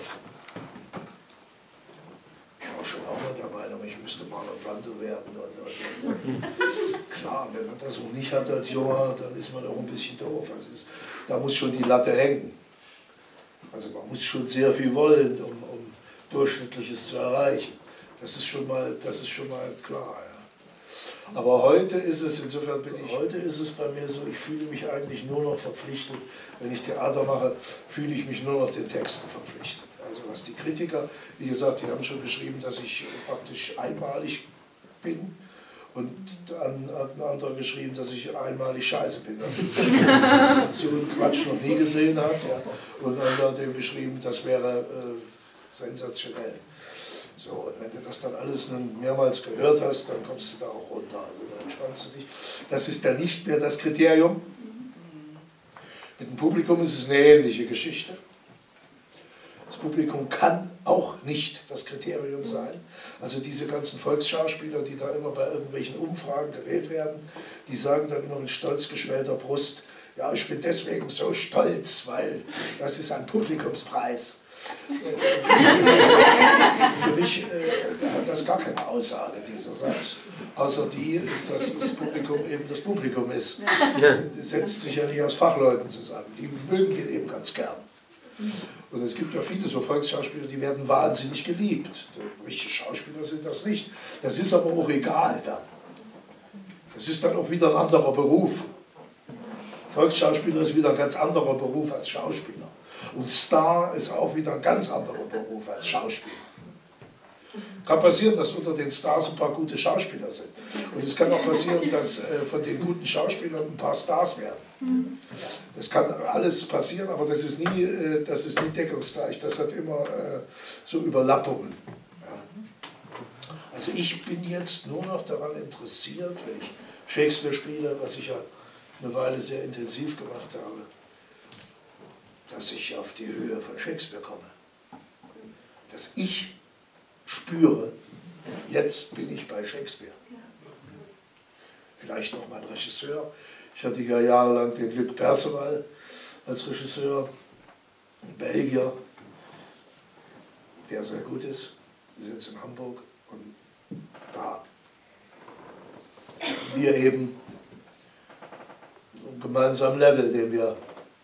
Ich war schon auch mal der Meinung, ich müsste Marlon Brando werden. Und, und, und. Klar, wenn man das auch nicht hat als Junger, dann ist man auch ein bisschen doof. Also ist, da muss schon die Latte hängen. Also man muss schon sehr viel wollen, um, um Durchschnittliches zu erreichen. Das ist schon mal, das ist schon mal klar. Ja. Aber heute ist es, insofern bin ich, heute ist es bei mir so, ich fühle mich eigentlich nur noch verpflichtet, wenn ich Theater mache, fühle ich mich nur noch den Texten verpflichtet. Also was die Kritiker, wie gesagt, die haben schon geschrieben, dass ich praktisch einmalig bin und ein, ein anderer geschrieben, dass ich einmalig scheiße bin. Das ist so einen Quatsch noch nie gesehen hat. Ja. Und ein anderer hat dem geschrieben, das wäre äh, sensationell. So, und wenn du das dann alles nun mehrmals gehört hast, dann kommst du da auch runter, also dann entspannst du dich. Das ist dann nicht mehr das Kriterium. Mit dem Publikum ist es eine ähnliche Geschichte. Das Publikum kann auch nicht das Kriterium sein. Also diese ganzen Volksschauspieler, die da immer bei irgendwelchen Umfragen gewählt werden, die sagen dann immer mit stolz geschwellter Brust, ja, ich bin deswegen so stolz, weil das ist ein Publikumspreis. Für mich äh, hat das gar keine Aussage, dieser Satz, außer die, dass das Publikum eben das Publikum ist. Das setzt sich ja nicht aus Fachleuten zusammen, die mögen den eben ganz gern. Und es gibt ja viele so Volksschauspieler, die werden wahnsinnig geliebt. Richtige Schauspieler sind das nicht. Das ist aber auch egal dann. Das ist dann auch wieder ein anderer Beruf. Volksschauspieler ist wieder ein ganz anderer Beruf als Schauspieler. Und Star ist auch wieder ein ganz anderer Beruf als Schauspieler. Kann passieren, dass unter den Stars ein paar gute Schauspieler sind. Und es kann auch passieren, dass äh, von den guten Schauspielern ein paar Stars werden. Das kann alles passieren, aber das ist nie, äh, das ist nie deckungsgleich. Das hat immer äh, so Überlappungen. Ja. Also ich bin jetzt nur noch daran interessiert, wenn ich Shakespeare spiele, was ich ja eine Weile sehr intensiv gemacht habe, dass ich auf die Höhe von Shakespeare komme. Dass ich spüre, jetzt bin ich bei Shakespeare. Vielleicht noch mein Regisseur. Ich hatte ja jahrelang den Luc Perceval als Regisseur, ein Belgier, der sehr gut ist. Wir sind jetzt in Hamburg und da wir eben einen gemeinsamen Level, den wir,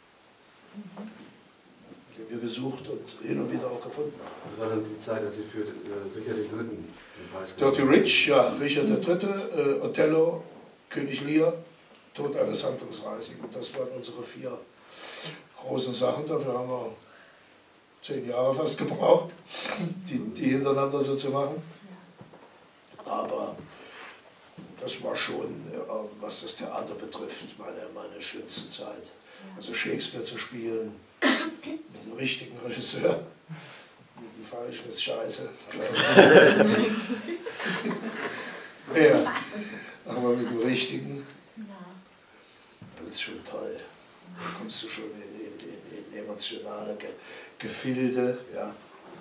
den wir gesucht und hin und wieder auch gefunden haben. Das war dann die Zeit, als Sie für äh, Richard der Dritte den Preis Dirty Rich, ja, Richard der Dritte, äh, Othello, König Lear, Tod eines Handlungsreisigen. Das waren unsere vier großen Sachen. Dafür haben wir zehn Jahre fast gebraucht, die, die hintereinander so zu machen. Aber das war schon, was das Theater betrifft, meine, meine schönste Zeit. Also Shakespeare zu spielen, mit einem richtigen Regisseur, mit einem falschen ist scheiße. Ja, aber mit dem richtigen, das ist schon toll. Da kommst du schon in, in, in emotionale Ge Gefilde, ja,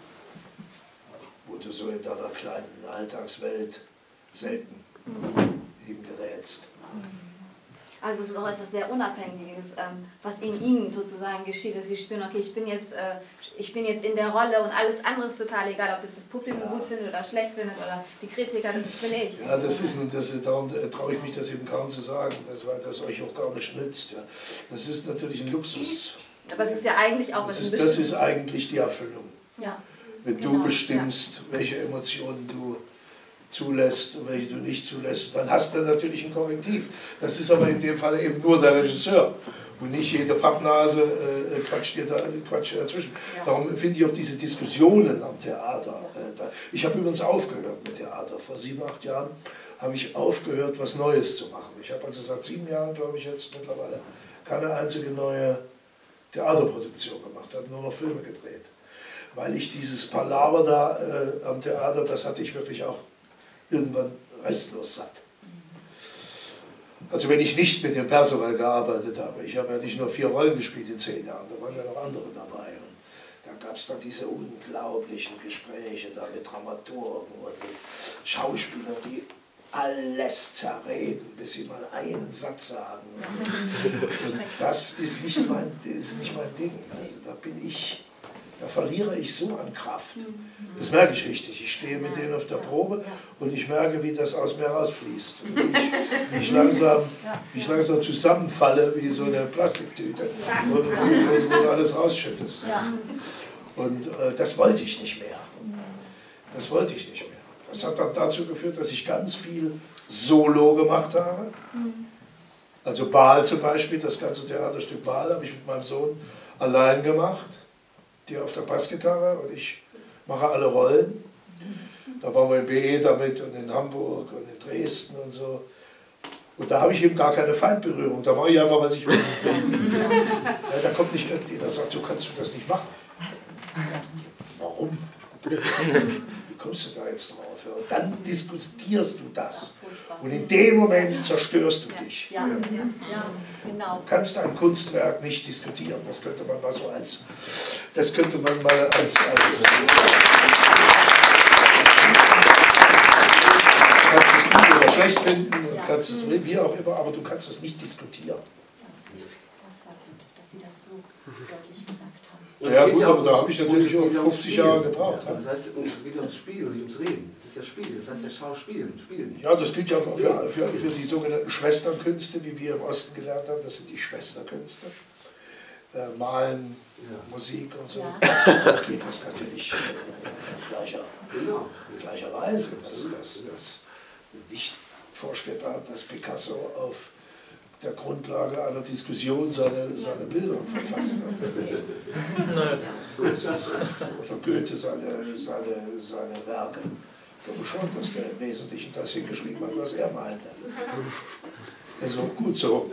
wo du so in deiner kleinen Alltagswelt selten hingerätst. Also es ist auch etwas sehr Unabhängiges, ähm, was in ihnen sozusagen geschieht, dass sie spüren, okay, ich bin jetzt, äh, ich bin jetzt in der Rolle und alles andere ist total egal, ob das das Publikum ja. gut findet oder schlecht findet oder die Kritiker, das bin ich. Ja, das ist, das, darum traue ich mich das eben kaum zu sagen, das, weil das euch auch gar nicht nützt. Ja. Das ist natürlich ein Luxus. Aber es ist ja eigentlich auch das was ist, das ist eigentlich die Erfüllung. Ja. Wenn genau. du bestimmst, ja. welche Emotionen du zulässt und welche du nicht zulässt, dann hast du natürlich ein Korrektiv. Das ist aber in dem Fall eben nur der Regisseur und nicht jede Pappnase äh, quatscht dir da, quatscht dir dazwischen. Ja. Darum finde ich auch diese Diskussionen am Theater. Äh, da. Ich habe übrigens aufgehört mit Theater. Vor sieben, acht Jahren habe ich aufgehört, was Neues zu machen. Ich habe also seit sieben Jahren, glaube ich, jetzt mittlerweile keine einzige neue Theaterproduktion gemacht, habe nur noch Filme gedreht. Weil ich dieses Palaver da äh, am Theater, das hatte ich wirklich auch irgendwann restlos satt. Also wenn ich nicht mit dem Personal gearbeitet habe, ich habe ja nicht nur vier Rollen gespielt in zehn Jahren, da waren ja noch andere dabei. Und da gab es dann diese unglaublichen Gespräche da mit Dramaturgen und mit Schauspielern, die alles zerreden, bis sie mal einen Satz sagen. Und das ist nicht mein, das ist nicht mein Ding. Also da bin ich... Da verliere ich so an Kraft. Das merke ich richtig. Ich stehe mit denen auf der Probe und ich merke, wie das aus mir rausfließt. Und ich, wie ich, langsam, wie ich langsam zusammenfalle wie so eine Plastiktüte, wo, wo, wo du alles rausschüttest. Und äh, das wollte ich nicht mehr. Das wollte ich nicht mehr. Das hat dann dazu geführt, dass ich ganz viel Solo gemacht habe. Also Baal zum Beispiel, das ganze Theaterstück Baal habe ich mit meinem Sohn allein gemacht. Die auf der Bassgitarre und ich mache alle Rollen. Da waren wir in B E damit und in Hamburg und in Dresden und so. Und da habe ich eben gar keine Feindberührung. Da mache ich einfach, was ich will. Ja, da kommt nicht irgendjemand, der sagt, so kannst du das nicht machen. Warum? Wie kommst du da jetzt drauf? Und dann diskutierst du das. Und in dem Moment zerstörst du dich. Ja, ja, ja, genau. Du kannst ein Kunstwerk nicht diskutieren. Das könnte man mal so als, das könnte man mal als, als du kannst es gut oder schlecht finden, und kannst es wie auch immer, aber du kannst es nicht diskutieren. Das war gut, dass Sie das so deutlich gesagt haben. Ja, ja gut, aber da habe ich natürlich auch fünfzig Jahre gebraucht. Ja, das heißt, es geht ja ums Spiel und nicht ums Reden. Das ist ja Spiel, das heißt ja Schauspielen, Spielen. Ja, das gilt ja auch für, für, für die sogenannten Schwesternkünste, wie wir im Osten gelernt haben. Das sind die Schwesterkünste. Äh, Malen, ja. Musik und so. Ja. Da geht das natürlich in gleicher, genau. in gleicher Weise. Das ist das, das nicht vorstellbar, dass Picasso auf der Grundlage einer Diskussion seine, seine Bilder verfasst hat. Oder Goethe seine, seine, seine Werke. Ich glaube schon, dass der im Wesentlichen das hingeschrieben hat, was er meinte. Das ist auch gut so.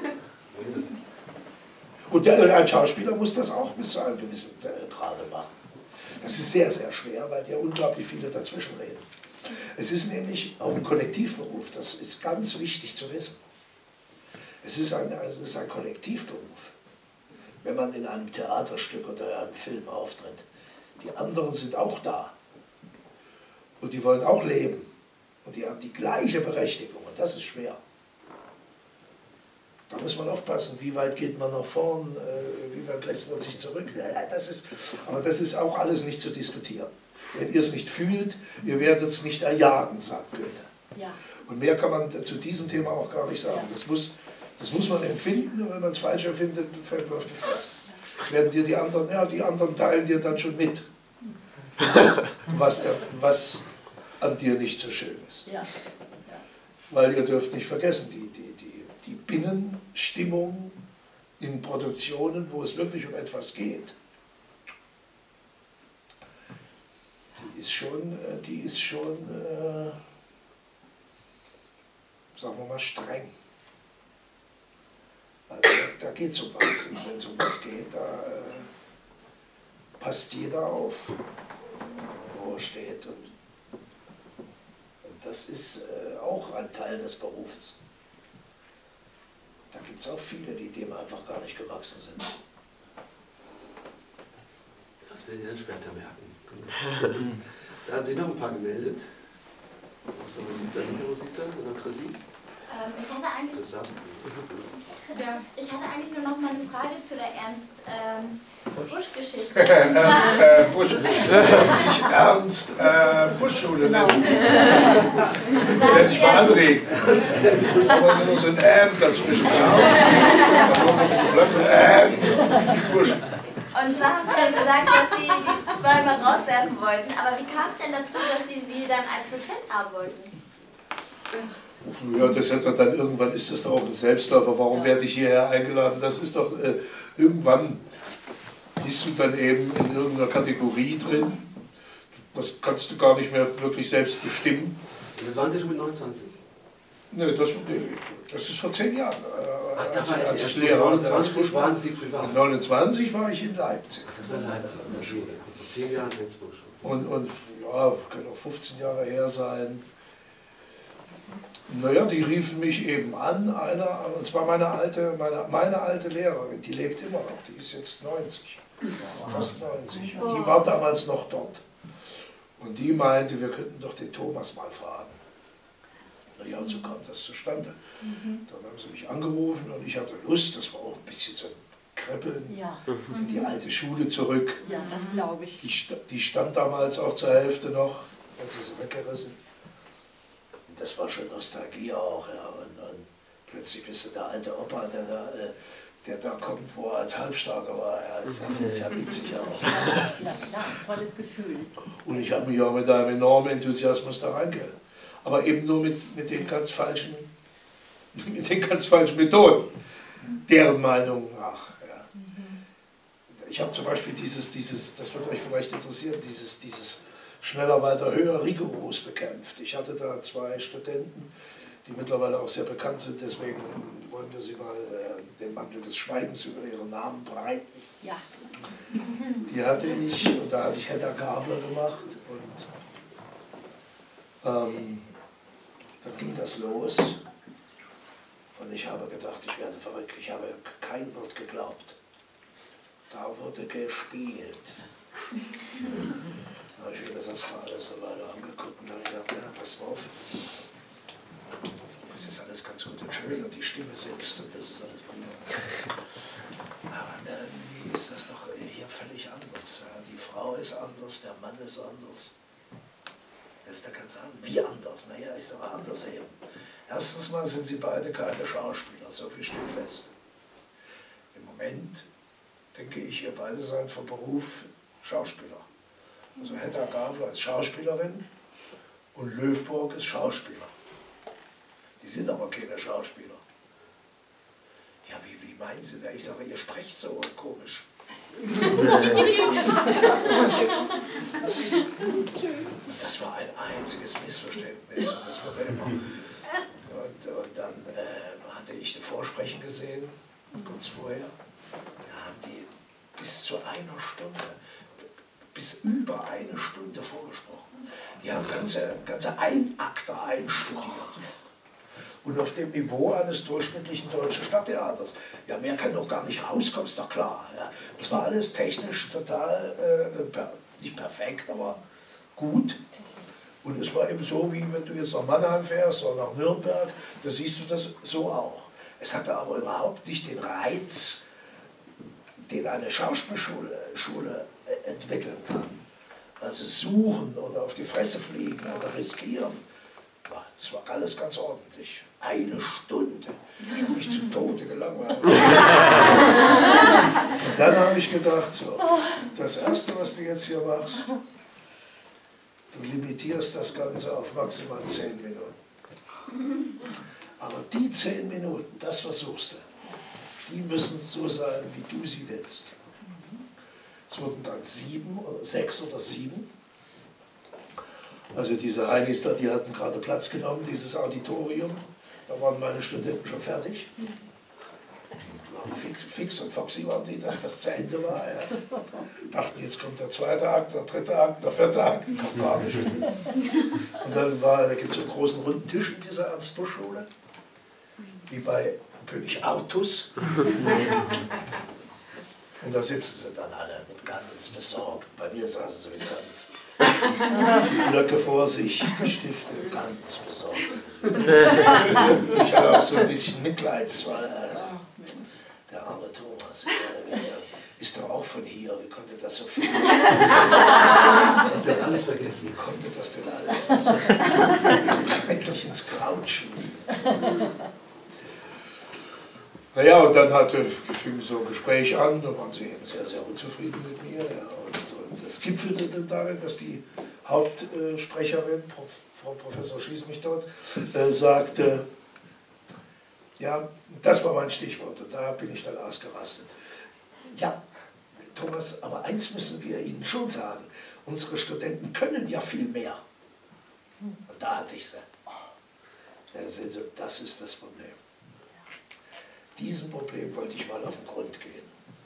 Und der, ein Schauspieler muss das auch bis zu einem gewissen Grade machen. Das ist sehr, sehr schwer, weil ja unglaublich viele dazwischen reden. Es ist nämlich auch ein Kollektivberuf, das ist ganz wichtig zu wissen. Es ist ein, also es ist ein Kollektivberuf. Wenn man in einem Theaterstück oder in einem Film auftritt, die anderen sind auch da. Und die wollen auch leben. Und die haben die gleiche Berechtigung. Und das ist schwer. Da muss man aufpassen, wie weit geht man nach vorn, wie weit lässt man sich zurück. Ja, das ist, aber das ist auch alles nicht zu diskutieren. Wenn ihr es nicht fühlt, ihr werdet es nicht erjagen, sagt Goethe. Ja. Und mehr kann man zu diesem Thema auch gar nicht sagen. Das muss, das muss man empfinden, und wenn man es falsch empfindet, fällt man auf die Fresse. Das werden dir die anderen, ja, die anderen teilen dir dann schon mit, was, der, was an dir nicht so schön ist. Ja. Ja. Weil ihr dürft nicht vergessen, die, die, die, die Binnenstimmung in Produktionen, wo es wirklich um etwas geht, die ist schon, die ist schon äh, sagen wir mal, streng. Also, da geht es um was. Wenn es um was geht, da äh, passt jeder auf, wo er steht. Und, und das ist äh, auch ein Teil des Berufes. Da gibt es auch viele, die dem einfach gar nicht gewachsen sind. Was will ihr denn später merken? Da haben sich noch ein paar gemeldet. Was der Rosita, der Rosita oder Chrissy? Ähm, ich hatte eigentlich, ja, ich hatte eigentlich nur noch mal eine Frage zu der Ernst ähm, Busch-Geschichte. Ernst äh, Busch. Das hat sich Ernst äh, Busch-Schule nennen. Das werde ich mal anregen. Aber nur so ein Ähm dazwischen. Ernst. Ähm Busch. Und zwar haben Sie dann gesagt, dass Sie die zweimal rauswerfen wollten. Aber wie kam es denn dazu, dass Sie sie dann als Dozent haben wollten? Ja, das hat doch dann irgendwann ist das doch auch ein Selbstläufer. Warum werde ich hierher eingeladen? Das ist doch äh, irgendwann bist du dann eben in irgendeiner Kategorie drin. Das kannst du gar nicht mehr wirklich selbst bestimmen. Und das waren Sie schon mit neunundzwanzig? Nee, das, nee, das ist vor zehn Jahren. Äh, Ach, da als, war als ich ich Lehrer war. neunundzwanzig waren Sie privat. Mit neunundzwanzig war ich in Leipzig. Das war Leipzig an der Schule. Vor zehn Jahren in Innsbruck schon. Und, und ja, können auch fünfzehn Jahre her sein. Naja, die riefen mich eben an, einer, und zwar meine alte, meine, meine alte Lehrerin, die lebt immer noch, die ist jetzt neunzig, fast neunzig. Und die war damals noch dort. Und die meinte, wir könnten doch den Thomas mal fragen. Naja, und so kam das zustande. Mhm. Dann haben sie mich angerufen und ich hatte Lust, das war auch ein bisschen so ein Kribbeln, Ja. in die alte Schule zurück. Ja, das glaube ich. Die, die stand damals auch zur Hälfte noch, hat sie sie weggerissen. Das war schon Nostalgie auch, ja. Und dann plötzlich bist du der alte Opa, der da, der da kommt, wo er als Halbstarker war. Ja, das ist ja witzig auch. Ja, ja, ja, tolles Gefühl. Und ich habe mich auch mit einem enormen Enthusiasmus da reingehört. Aber eben nur mit, mit den ganz falschen, mit den ganz falschen Methoden, deren Meinung nach. Ja. Ich habe zum Beispiel dieses, dieses, das wird euch vielleicht interessieren, dieses, dieses schneller, weiter, höher, rigoros bekämpft. Ich hatte da zwei Studenten, die mittlerweile auch sehr bekannt sind, deswegen wollen wir sie mal äh, den Mantel des Schweigens über ihren Namen breiten. Ja. Die hatte ich, und da hatte ich Hedda Gabler gemacht, und ähm, dann ging das los, und ich habe gedacht, ich werde verrückt, ich habe kein Wort geglaubt. Da wurde gespielt. Da habe ich mir das erstmal alles so weiter angeguckt und dann habe ich gedacht, ja, pass mal auf. Das ist alles ganz gut und schön und die Stimme sitzt und das ist alles prima. Aber irgendwie ist das doch hier völlig anders. Ja. Die Frau ist anders, der Mann ist anders. Das ist da ganz anders. Wie anders? Naja, ich sage anders eben. Erstens mal sind sie beide keine Schauspieler, so viel steht fest. Im Moment denke ich, ihr beide seid vom Beruf Schauspieler. Also Hedda Gabler ist Schauspielerin und Löwburg ist Schauspieler. Die sind aber keine Schauspieler. Ja, wie, wie meinen Sie das? Ich sage, ihr sprecht so komisch. Das war ein einziges Missverständnis und das wurde immer. Und, und dann äh, hatte ich ein Vorsprechen gesehen, kurz vorher. Da haben die bis zu einer Stunde, bis über eine Stunde vorgesprochen. Die haben ganze, ganze Einakter einstudiert. Und auf dem Niveau eines durchschnittlichen deutschen Stadttheaters. Ja, mehr kann doch gar nicht rauskommen, ist doch klar. Ja. Das war alles technisch total, äh, per, nicht perfekt, aber gut. Und es war eben so, wie wenn du jetzt nach Mannheim fährst oder nach Nürnberg, da siehst du das so auch. Es hatte aber überhaupt nicht den Reiz, den eine Schauspielschule Schule entwickeln kann. Also suchen oder auf die Fresse fliegen oder riskieren. Das war alles ganz ordentlich. Eine Stunde. Ich habe mich zu Tode gelangweilt. Und dann habe ich gedacht, so, das Erste, was du jetzt hier machst, du limitierst das Ganze auf maximal zehn Minuten. Aber die zehn Minuten, das versuchst du, die müssen so sein, wie du sie willst. Es wurden dann sieben oder sechs oder sieben. Also diese Heinis da, die hatten gerade Platz genommen, dieses Auditorium. Da waren meine Studenten schon fertig. Fix, Fix und Foxy waren die, dass das zu Ende war. Ja. Dachten, jetzt kommt der zweite Akt, der dritte Akt, der vierte Akt, kam gar nicht. Und dann war, da gibt es so einen großen runden Tisch in dieser Ernst-Busch-Schule, wie bei König Artus. Und da sitzen sie dann alle mit ganz besorgt. Bei mir saßen sie mit ganz die Blöcke vor sich, die Stifte ganz besorgt. Ich hatte auch so ein bisschen Mitleids, weil der arme Thomas, ist doch auch von hier, wie konnte das so viel? Hat er alles vergessen? Wie konnte das denn alles so, so schrecklich ins Kraut schießen? Naja, und dann hatte, fing so ein Gespräch an, da waren sie eben sehr, sehr unzufrieden mit mir. Ja, und, und das gipfelte dann darin, dass die Hauptsprecherin, Frau Professor Schieß mich dort, äh, sagte, ja, das war mein Stichwort und da bin ich dann ausgerastet. Ja, Thomas, aber eins müssen wir Ihnen schon sagen, unsere Studenten können ja viel mehr. Und da hatte ich sie. Da sehen Sie, das ist das Problem. Diesem Problem wollte ich mal auf den Grund gehen.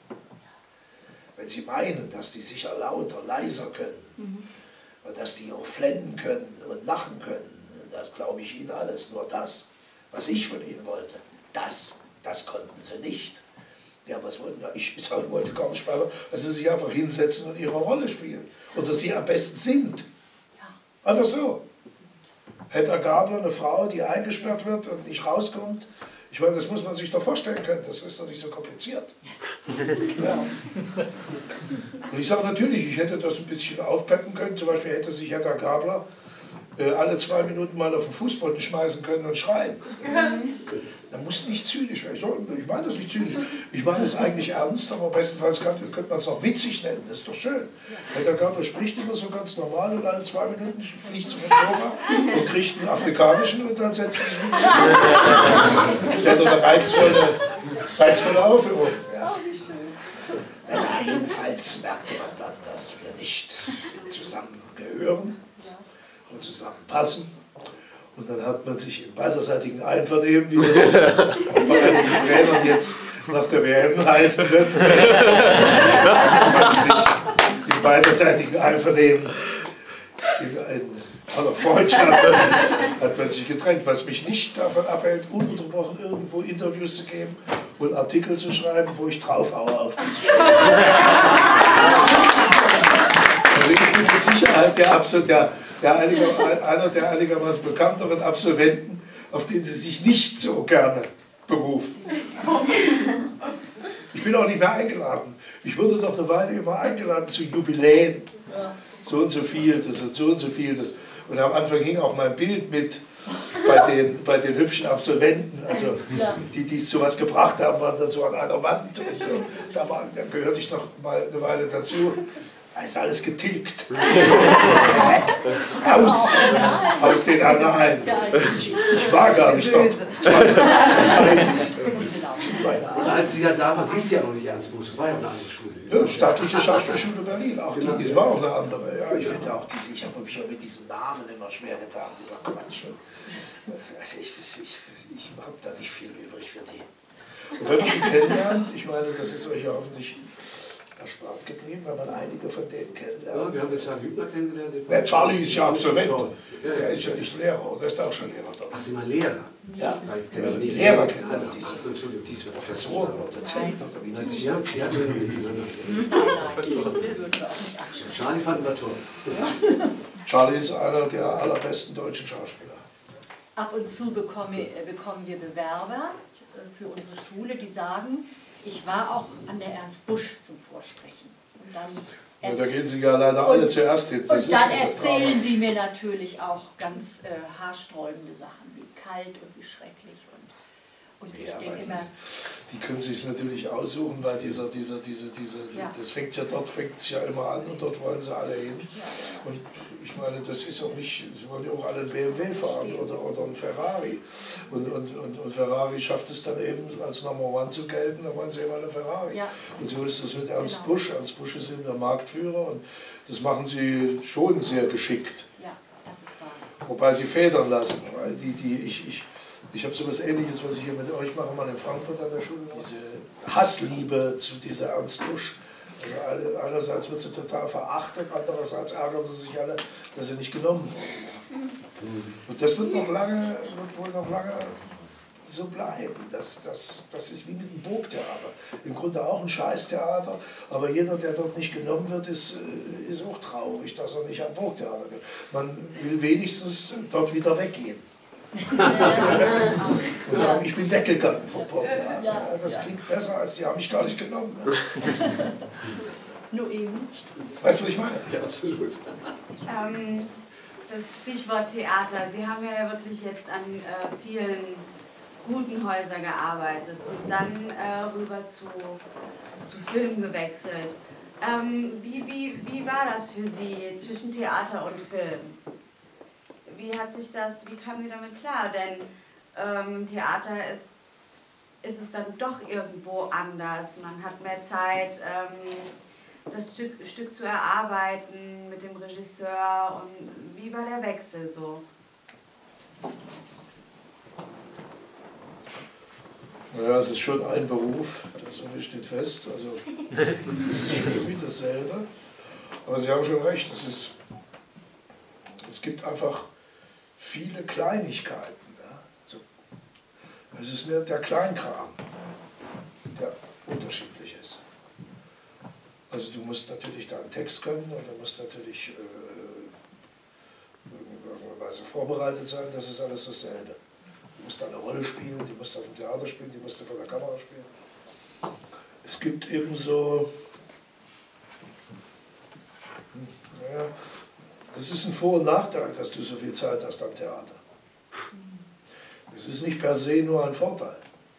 Wenn Sie meinen, dass die sicher lauter, leiser können, mhm. und dass die auch flennen können und lachen können, das glaube ich Ihnen alles, nur das, was ich von Ihnen wollte, das, das konnten Sie nicht. Ja, was wollten Sie? Ich, ich wollte gar nicht sparen, dass Sie sich einfach hinsetzen und Ihre Rolle spielen. Oder Sie am besten sind. Einfach so. Hedda Gabler, eine Frau, die eingesperrt wird und nicht rauskommt, ich meine, das muss man sich doch vorstellen können, das ist doch nicht so kompliziert. Ja. Und ich sage natürlich, ich hätte das ein bisschen aufpeppen können, zum Beispiel hätte sich Hedda Gabler äh, alle zwei Minuten mal auf den Fußboden schmeißen können und schreien. Da muss nicht zynisch werden. Ich meine das nicht zynisch. Ich meine es eigentlich ernst, aber bestenfalls könnte, könnte man es auch witzig nennen. Das ist doch schön. Hedda Gabler spricht immer so ganz normal und alle zwei Minuten fliegt sie vom Sofa und kriegt einen afrikanischen und dann setzt sie sich wieder. Das wäre doch eine reizvolle, reizvolle Aufführung. Ja. Ja, jedenfalls merkte man dann, dass wir nicht zusammengehören und zusammenpassen. Und dann hat man sich im beiderseitigen Einvernehmen, wie das bei einigen Trainern jetzt nach der W M heißen wird, hat man sich im beiderseitigen Einvernehmen in aller Freundschaft hat man sich getrennt, was mich nicht davon abhält, ununterbrochen irgendwo Interviews zu geben und Artikel zu schreiben, wo ich draufhaue auf diese Stelle. Also ich bin mit Sicherheit der absolut der Der einiger, einer der einigermaßen bekannteren Absolventen, auf den Sie sich nicht so gerne berufen. Ich bin auch nicht mehr eingeladen. Ich wurde noch eine Weile immer eingeladen zu Jubiläen. So und so viel, das und so und so viel. Das. Und am Anfang hing auch mein Bild mit bei den, bei den hübschen Absolventen. Also die, die es zu was gebracht haben, waren dann so an einer Wand. Und so. Da, war, da gehörte ich noch mal eine Weile dazu. Da ist alles getilgt. Aus, aus den Annalen. Ich war gar nicht dort. Und als Sie ja da waren, hieß ja auch nicht Ernst Busch, das war ja eine andere Schule. Ja, staatliche Schauspielschule Berlin, auch die, die war auch eine andere. Ja, ich finde auch diese, ich habe mich ja mit diesem Namen immer schwer getan, dieser Quatsch. Also ich, ich, ich habe da nicht viel übrig für die. Und wenn man die kennenlernt, ich meine, das ist euch ja hoffentlich erspart geblieben, wenn man einige von denen kennenlernt. Ja, wir haben den Charlie Hübner kennengelernt. Der Charlie ist ja Absolvent. Der ist ja nicht Lehrer, oder ist der auch schon Lehrer dort? Ach, Sie mal Lehrer? Ja, wenn man die Lehrer kennenlernt, diese, diese Professoren oder Dozenten oder wie die sich ja, ja, Charlie fanden wir toll. Charlie ist einer der allerbesten deutschen Schauspieler. Ab und zu bekomme, bekommen wir Bewerber für unsere Schule, die sagen, ich war auch an der Ernst Busch zum Vorsprechen. Und dann ja, da gehen Sie ja leider alle und, zuerst hin. Das und dann erzählen die mir natürlich auch ganz äh, haarsträubende Sachen, wie kalt und wie schrecklich. Und, und ich ja, denke die, immer... Die können sich es natürlich aussuchen, weil dieser, dieser, diese, diese, ja. das fängt ja dort fängt es ja immer an und dort wollen sie alle hin. Und ich meine, das ist auch nicht, sie wollen ja auch alle einen B M W fahren oder, oder einen Ferrari. Und, und, und, und Ferrari schafft es dann eben als Number One zu gelten, da wollen sie eben eine Ferrari. Ja, und so ist es mit Ernst genau. Busch. Ernst Busch ist eben der Marktführer und das machen sie schon sehr geschickt. Ja, Das ist wahr. Wobei sie federn lassen. Weil die, die, ich ich, ich habe so etwas Ähnliches, was ich hier mit euch mache, mal in Frankfurt an der Schule. Diese Hassliebe zu dieser Ernst Busch. Also einerseits wird sie total verachtet, andererseits ärgern sie sich alle, dass sie nicht genommen werden. Und das wird noch lange, wird wohl noch lange so bleiben. Das, das, das ist wie mit dem Burgtheater. Im Grunde auch ein Scheißtheater, aber jeder, der dort nicht genommen wird, ist, ist auch traurig, dass er nicht am Burgtheater geht. Man will wenigstens dort wieder weggehen. Und sagen, ich bin weggegangen vom Burgtheater. Ja, das klingt besser, als die haben mich gar nicht genommen. Noemi? Weißt du, was ich meine? Ja, absolut. Ähm, das Stichwort Theater. Sie haben ja wirklich jetzt an äh, vielen guten Häusern gearbeitet und dann äh, rüber zu, zu Film gewechselt. Ähm, wie, wie, wie war das für Sie zwischen Theater und Film? Wie hat sich das, wie kamen Sie damit klar? Denn ähm, im Theater ist, ist es dann doch irgendwo anders. Man hat mehr Zeit, ähm, das Stück, Stück zu erarbeiten mit dem Regisseur. Und wie war der Wechsel so? Naja, es ist schon ein Beruf, so viel steht fest. Also, es ist schon irgendwie dasselbe. Aber Sie haben schon recht, es, ist, es gibt einfach viele Kleinigkeiten. Ja. So. Es ist mehr der Kleinkram, der unterschiedlich ist. Also du musst natürlich deinen Text können und du musst natürlich äh, in irgendeiner Weise vorbereitet sein, das ist alles dasselbe. Du musst eine Rolle spielen, die musst du auf dem Theater spielen, die musst du vor der Kamera spielen. Es gibt eben so, naja, das ist ein Vor- und Nachteil, dass du so viel Zeit hast am Theater. Es ist nicht per se nur ein Vorteil.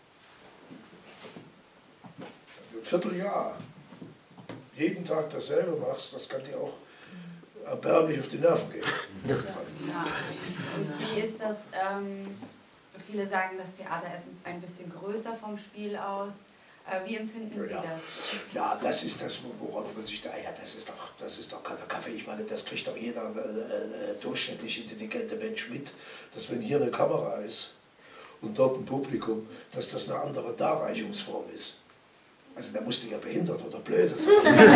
Ein Vierteljahr, jeden Tag dasselbe machst, das kann dir auch erbärmlich auf die Nerven gehen. Ja. Und wie ist das, ähm, viele sagen, das Theater ist ein bisschen größer vom Spiel aus. Äh, wie empfinden Sie ja. das? Ja, das ist das, worauf man sich da, ja, das ist doch, das ist doch kalter Kaffee. Ich meine, das kriegt doch jeder äh, durchschnittlich intelligente Mensch mit, dass wenn hier eine Kamera ist und dort ein Publikum, dass das eine andere Darreichungsform ist. Also da musst du ja behindert oder blöd sein.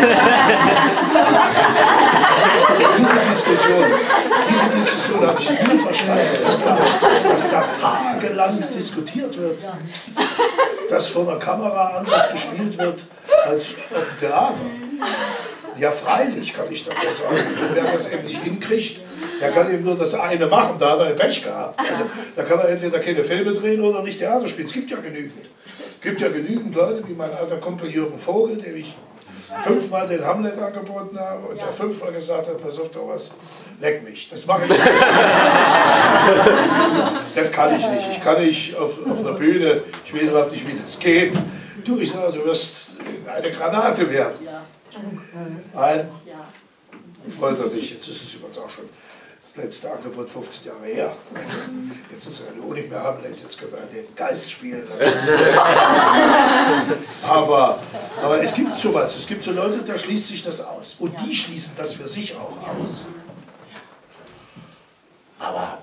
diese Diskussion, diese Diskussion habe ich nie verstanden, dass da, dass da tagelang diskutiert wird, dass vor der Kamera anders gespielt wird als auf dem Theater. Ja, freilich kann ich doch das sagen. Wer das eben nicht hinkriegt, der kann eben nur das eine machen, da hat er Pech gehabt. Also, da kann er entweder keine Filme drehen oder nicht Theater spielen. Es gibt ja genügend. Es gibt ja genügend Leute, wie mein alter Kumpel Jürgen Vogel, dem ich fünfmal den Hamlet angeboten habe und der fünfmal gesagt hat, pass auf, Thomas, leck mich. Das mache ich nicht. Das kann ich nicht. Ich kann nicht auf, auf einer Bühne, ich weiß überhaupt nicht, wie das geht. Du, ich sage, du wirst eine Granate werden. Nein, ich wollte nicht. Jetzt ist es übrigens auch schon das letzte Angebot fünfzehn Jahre her. Also, jetzt ist er nicht mehr Hamlet, jetzt könnte er den Geist spielen. aber, aber es gibt sowas, es gibt so Leute, da schließt sich das aus. Und die schließen das für sich auch aus. Aber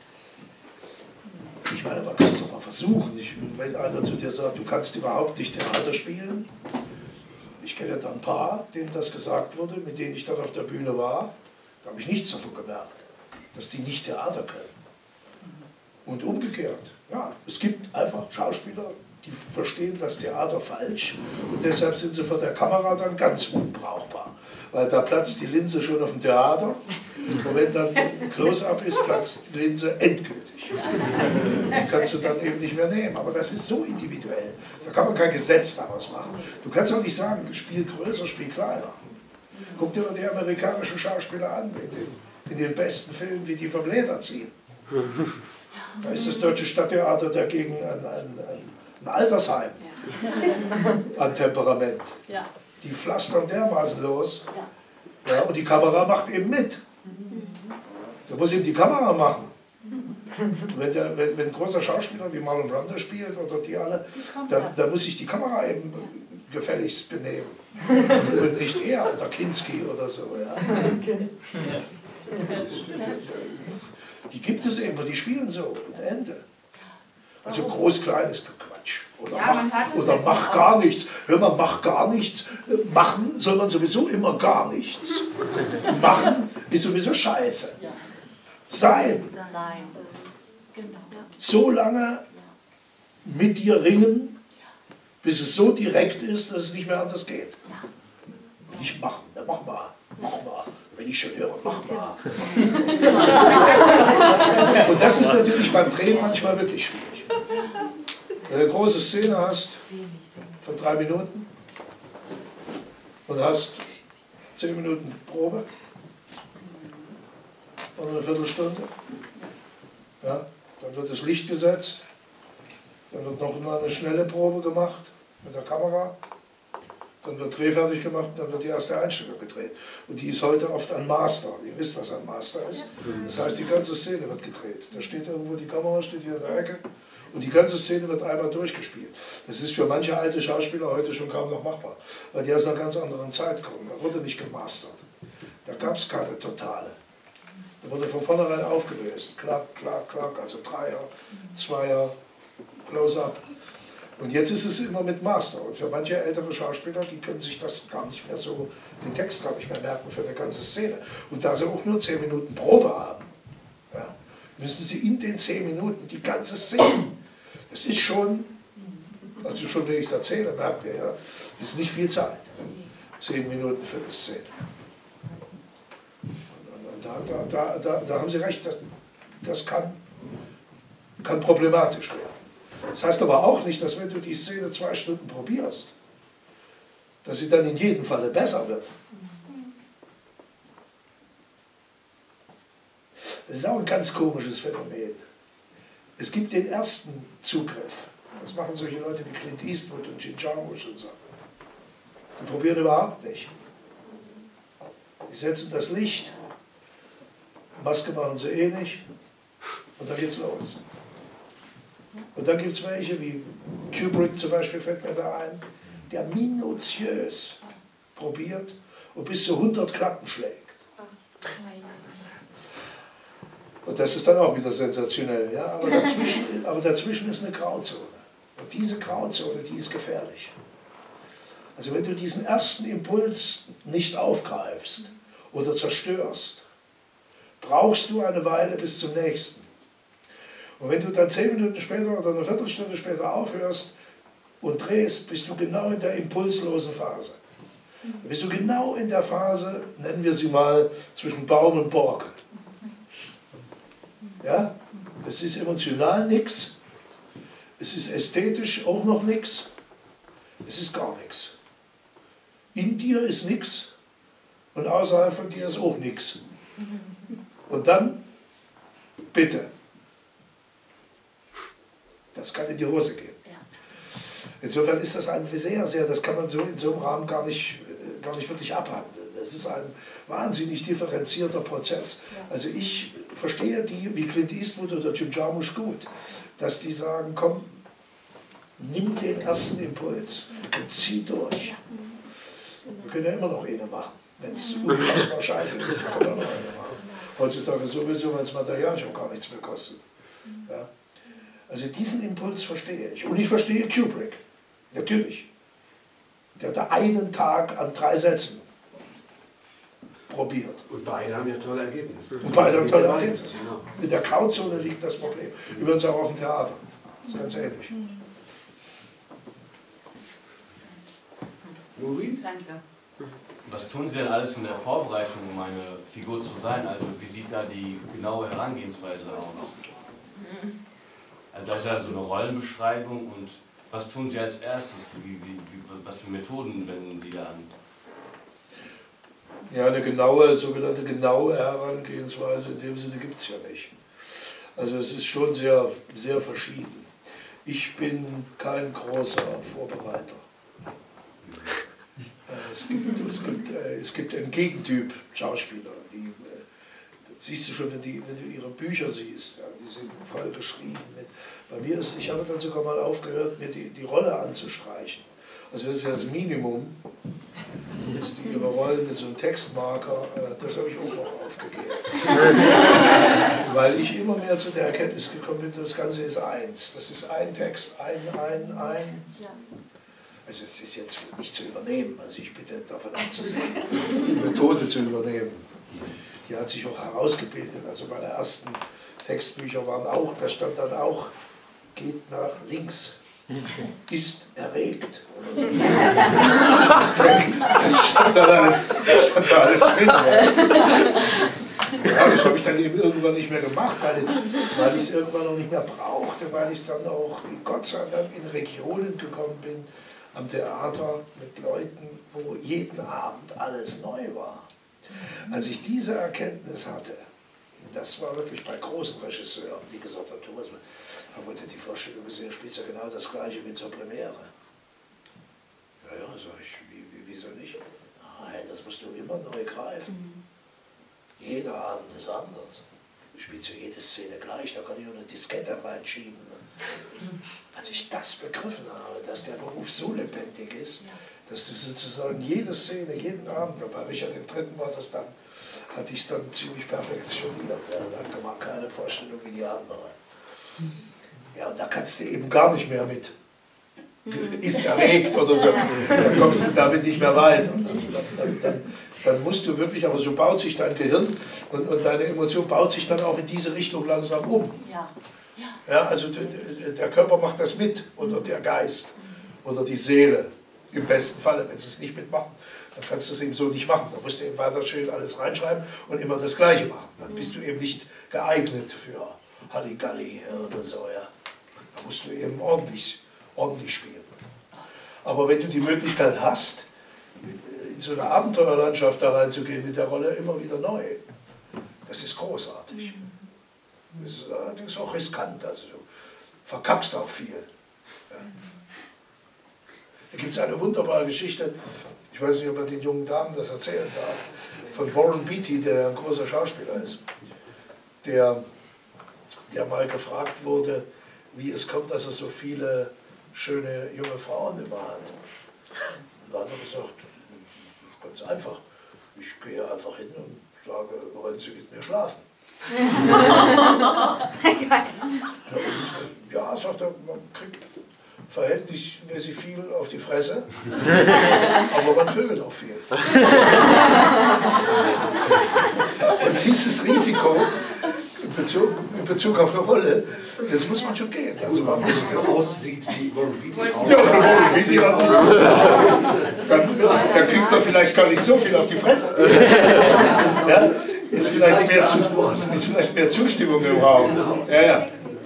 ich meine, man kann es doch mal versuchen. Ich, wenn einer zu dir sagt, du kannst überhaupt nicht Theater spielen, ich kenne da ein paar, denen das gesagt wurde, mit denen ich dann auf der Bühne war, da habe ich nichts davon gemerkt, dass die nicht Theater können. Und umgekehrt, ja, es gibt einfach Schauspieler, die verstehen das Theater falsch und deshalb sind sie vor der Kamera dann ganz unbrauchbar. Weil da platzt die Linse schon auf dem Theater und wenn dann ein Close-Up ist, platzt die Linse endgültig. Die kannst du dann eben nicht mehr nehmen. Aber das ist so individuell. Da kann man kein Gesetz daraus machen. Du kannst auch nicht sagen, Spiel größer, Spiel kleiner. Guck dir mal die amerikanischen Schauspieler an, in den, in den besten Filmen, wie die vom Leder ziehen. Da ist das Deutsche Stadttheater dagegen ein, ein, ein, ein Altersheim an Temperament. Die pflastern dermaßen los, ja, und die Kamera macht eben mit. Da muss eben die Kamera machen. Wenn, der, wenn, wenn ein großer Schauspieler wie Marlon Brando spielt oder die alle, dann, dann muss sich die Kamera eben gefälligst benehmen. Und nicht er oder Kinski oder so. Ja. Die gibt es eben, die spielen so und Ende. Also groß, klein ist Quatsch. Oder, Ja, mach, man hat es oder jetzt mach auch. gar nichts. Hör mal, mach gar nichts. Machen soll man sowieso immer gar nichts. Machen ist sowieso scheiße. Sein. Sein. Genau. So lange mit dir ringen, bis es so direkt ist, dass es nicht mehr anders geht. Nicht machen, na, mach mal, mach mal. Wenn ich schon höre, mach mal. Und das ist natürlich beim Drehen manchmal wirklich schwierig. Wenn du eine große Szene hast von drei Minuten und hast zehn Minuten Probe und eine Viertelstunde, ja, dann wird das Licht gesetzt, dann wird noch mal eine schnelle Probe gemacht mit der Kamera, dann wird Dreh fertig gemacht und dann wird die erste Einstellung gedreht. Und die ist heute oft ein Master. Ihr wisst, was ein Master ist. Das heißt, die ganze Szene wird gedreht. Da steht irgendwo die Kamera, steht hier in der Ecke und die ganze Szene wird einmal durchgespielt. Das ist für manche alte Schauspieler heute schon kaum noch machbar, weil die aus einer ganz anderen Zeit kommen. Da wurde nicht gemastert. Da gab es keine Totale. Da wurde von vornherein aufgelöst. Klack, klack, klack, also Dreier, Zweier, Close-Up. Und jetzt ist es immer mit Master. Und für manche ältere Schauspieler, die können sich das gar nicht mehr so, den Text gar nicht mehr merken für eine ganze Szene. Und da sie auch nur zehn Minuten Probe haben, ja, müssen sie in den zehn Minuten die ganze Szene, das ist schon, also schon wenn ich es erzähle, merkt ihr ja, ist nicht viel Zeit. Zehn Minuten für eine Szene. Und da, da, da, da, da haben Sie recht, das, das kann, kann problematisch werden. Das heißt aber auch nicht, dass wenn du die Szene zwei Stunden probierst, dass sie dann in jedem Falle besser wird. Das ist auch ein ganz komisches Phänomen. Es gibt den ersten Zugriff. Das machen solche Leute wie Clint Eastwood und Jim Jarmusch und so. Die probieren überhaupt nicht. Die setzen das Licht, Maske machen sie eh nicht und dann geht's los. Und dann gibt es welche, wie Kubrick zum Beispiel, fällt mir da ein, der minutiös probiert und bis zu hundert Klappen schlägt. Und das ist dann auch wieder sensationell. Ja? Aber, dazwischen, aber dazwischen ist eine Grauzone. Und diese Grauzone, die ist gefährlich. Also wenn du diesen ersten Impuls nicht aufgreifst oder zerstörst, brauchst du eine Weile bis zum nächsten. Und wenn du dann zehn Minuten später oder eine Viertelstunde später aufhörst und drehst, bist du genau in der impulslosen Phase. Da bist du genau in der Phase, nennen wir sie mal, zwischen Baum und Borke. Ja? Es ist emotional nichts, es ist ästhetisch auch noch nichts, es ist gar nichts. In dir ist nichts und außerhalb von dir ist auch nichts. Und dann, bitte. Das kann in die Hose gehen. Insofern ist das ein sehr, sehr, das kann man so in so einem Rahmen gar nicht, gar nicht wirklich abhandeln. Das ist ein wahnsinnig differenzierter Prozess. Also ich verstehe die, wie Clint Eastwood oder Jim Jarmusch gut, dass die sagen, komm, nimm den ersten Impuls und zieh durch. Wir können ja immer noch eine machen. Wenn es unfassbar scheiße ist, kann man noch eine machen. Heutzutage sowieso, weil das Material schon gar nichts mehr kostet. Ja. Also diesen Impuls verstehe ich. Und ich verstehe Kubrick. Natürlich. Der hat da einen Tag an drei Sätzen probiert. Und beide haben ja tolle Ergebnisse. Und beide haben tolle Ergebnisse. Genau. In der Grauzone liegt das Problem. Übrigens auch auf dem Theater. Das ist ganz ähnlich. Maureen? Danke. Was tun Sie denn alles in der Vorbereitung, um eine Figur zu sein? Also wie sieht da die genaue Herangehensweise aus? Also da ist ja so eine Rollenbeschreibung und was tun Sie als erstes? Wie, wie, wie, was für Methoden wenden Sie da an? Ja, eine genaue, sogenannte genaue Herangehensweise in dem Sinne gibt es ja nicht. Also es ist schon sehr, sehr verschieden. Ich bin kein großer Vorbereiter. Es gibt, es gibt, es gibt einen Gegentyp Schauspieler, die siehst du schon, wenn, die, wenn du ihre Bücher siehst, ja, die sind voll geschrieben. Mit, bei mir ist, ich habe dann sogar mal aufgehört, mir die, die Rolle anzustreichen. Also das ist ja das Minimum. Jetzt ihre Rollen mit so einem Textmarker, das habe ich auch noch aufgegeben. Weil ich immer mehr zu der Erkenntnis gekommen bin, das Ganze ist eins. Das ist ein Text, ein, ein, ein. Also es ist jetzt nicht zu übernehmen, also ich bitte davon abzusehen, die Methode zu übernehmen. Die hat sich auch herausgebildet. Also meine ersten Textbücher waren auch, da stand dann auch, geht nach links. Ist erregt. Oder so. Das, das stand da alles, stand da alles drin. Ja, das habe ich dann eben irgendwann nicht mehr gemacht, weil, weil ich es irgendwann noch nicht mehr brauchte, weil ich dann auch, Gott sei Dank, in Regionen gekommen bin, am Theater mit Leuten, wo jeden Abend alles neu war. Als ich diese Erkenntnis hatte, das war wirklich bei großen Regisseuren, die gesagt haben, Thomas, man wollte die Vorstellung gesehen, spielt ja genau das Gleiche wie zur Premiere. Ja, ja, sag ich, wie, wie, wieso nicht? Nein, das musst du immer neu greifen. Jeder Abend ist anders. Du spielst ja jede Szene gleich, da kann ich auch eine Diskette reinschieben. Als ich das begriffen habe, dass der Beruf so lebendig ist, dass du sozusagen jede Szene, jeden Abend, und bei Richard dem Dritten war das dann, hatte ich es dann ziemlich perfektioniert. Ja, da kann man keine Vorstellung wie die andere. Ja, und da kannst du eben gar nicht mehr mit. Du ist erregt oder so, dann kommst du damit nicht mehr weiter. Dann, dann, dann, dann musst du wirklich, aber so baut sich dein Gehirn und, und deine Emotion baut sich dann auch in diese Richtung langsam um. Ja. Ja, also der Körper macht das mit, oder der Geist, oder die Seele, im besten Falle. Wenn sie es nicht mitmachen, dann kannst du es eben so nicht machen. Da musst du eben weiter schön alles reinschreiben und immer das Gleiche machen. Dann bist du eben nicht geeignet für Halligalli oder so. Ja. Da musst du eben ordentlich, ordentlich spielen. Aber wenn du die Möglichkeit hast, in so eine Abenteuerlandschaft da reinzugehen mit der Rolle, immer wieder neu, das ist großartig. Das ist, das ist auch riskant, also du verkackst auch viel. Ja. Da gibt es eine wunderbare Geschichte, ich weiß nicht, ob man den jungen Damen das erzählen darf, von Warren Beatty, der ein großer Schauspieler ist, der, der mal gefragt wurde, wie es kommt, dass er so viele schöne junge Frauen immer hat. Da hat er gesagt, ganz einfach, ich gehe einfach hin und sage, wollen Sie mit mir schlafen? Ja, sagt er, man kriegt verhältnismäßig viel auf die Fresse, aber man vögelt auch viel. Und dieses Risiko in Bezug, in Bezug auf eine Rolle, das muss man schon gehen. Also man muss aussieht wie Warren Beatty. Ja, wie Warren Beatty aussieht. Dann, dann kriegt man vielleicht gar nicht so viel auf die Fresse. Ja? Ist vielleicht, mehr zu, ist vielleicht mehr Zustimmung im Raum. Ja, ja.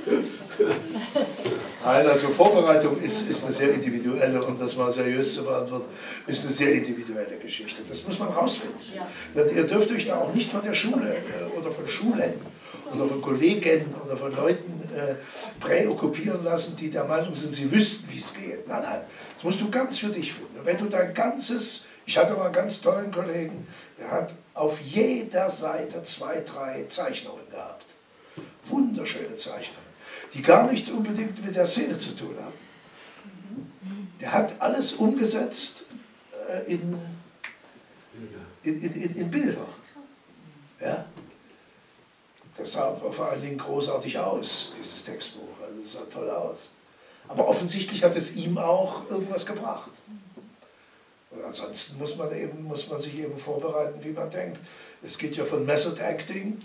Nein, also Vorbereitung ist, ist eine sehr individuelle, und das mal seriös zu beantworten, ist eine sehr individuelle Geschichte. Das muss man rausfinden. Ja. Ihr dürft euch da auch nicht von der Schule äh, oder von Schulen oder von Kollegen oder von Leuten äh, präokkupieren lassen, die der Meinung sind, sie wüssten, wie es geht. Nein, nein, das musst du ganz für dich finden. Wenn du dein ganzes, ich hatte mal einen ganz tollen Kollegen, der hat auf jeder Seite zwei, drei Zeichnungen gehabt. Wunderschöne Zeichnungen, die gar nichts unbedingt mit der Szene zu tun haben. Der hat alles umgesetzt äh, in, in, in, in Bilder. Ja? Das sah vor allen Dingen großartig aus, dieses Textbuch. Also das sah toll aus. Aber offensichtlich hat es ihm auch irgendwas gebracht. Und ansonsten muss man, eben, muss man sich eben vorbereiten, wie man denkt. Es geht ja von Method Acting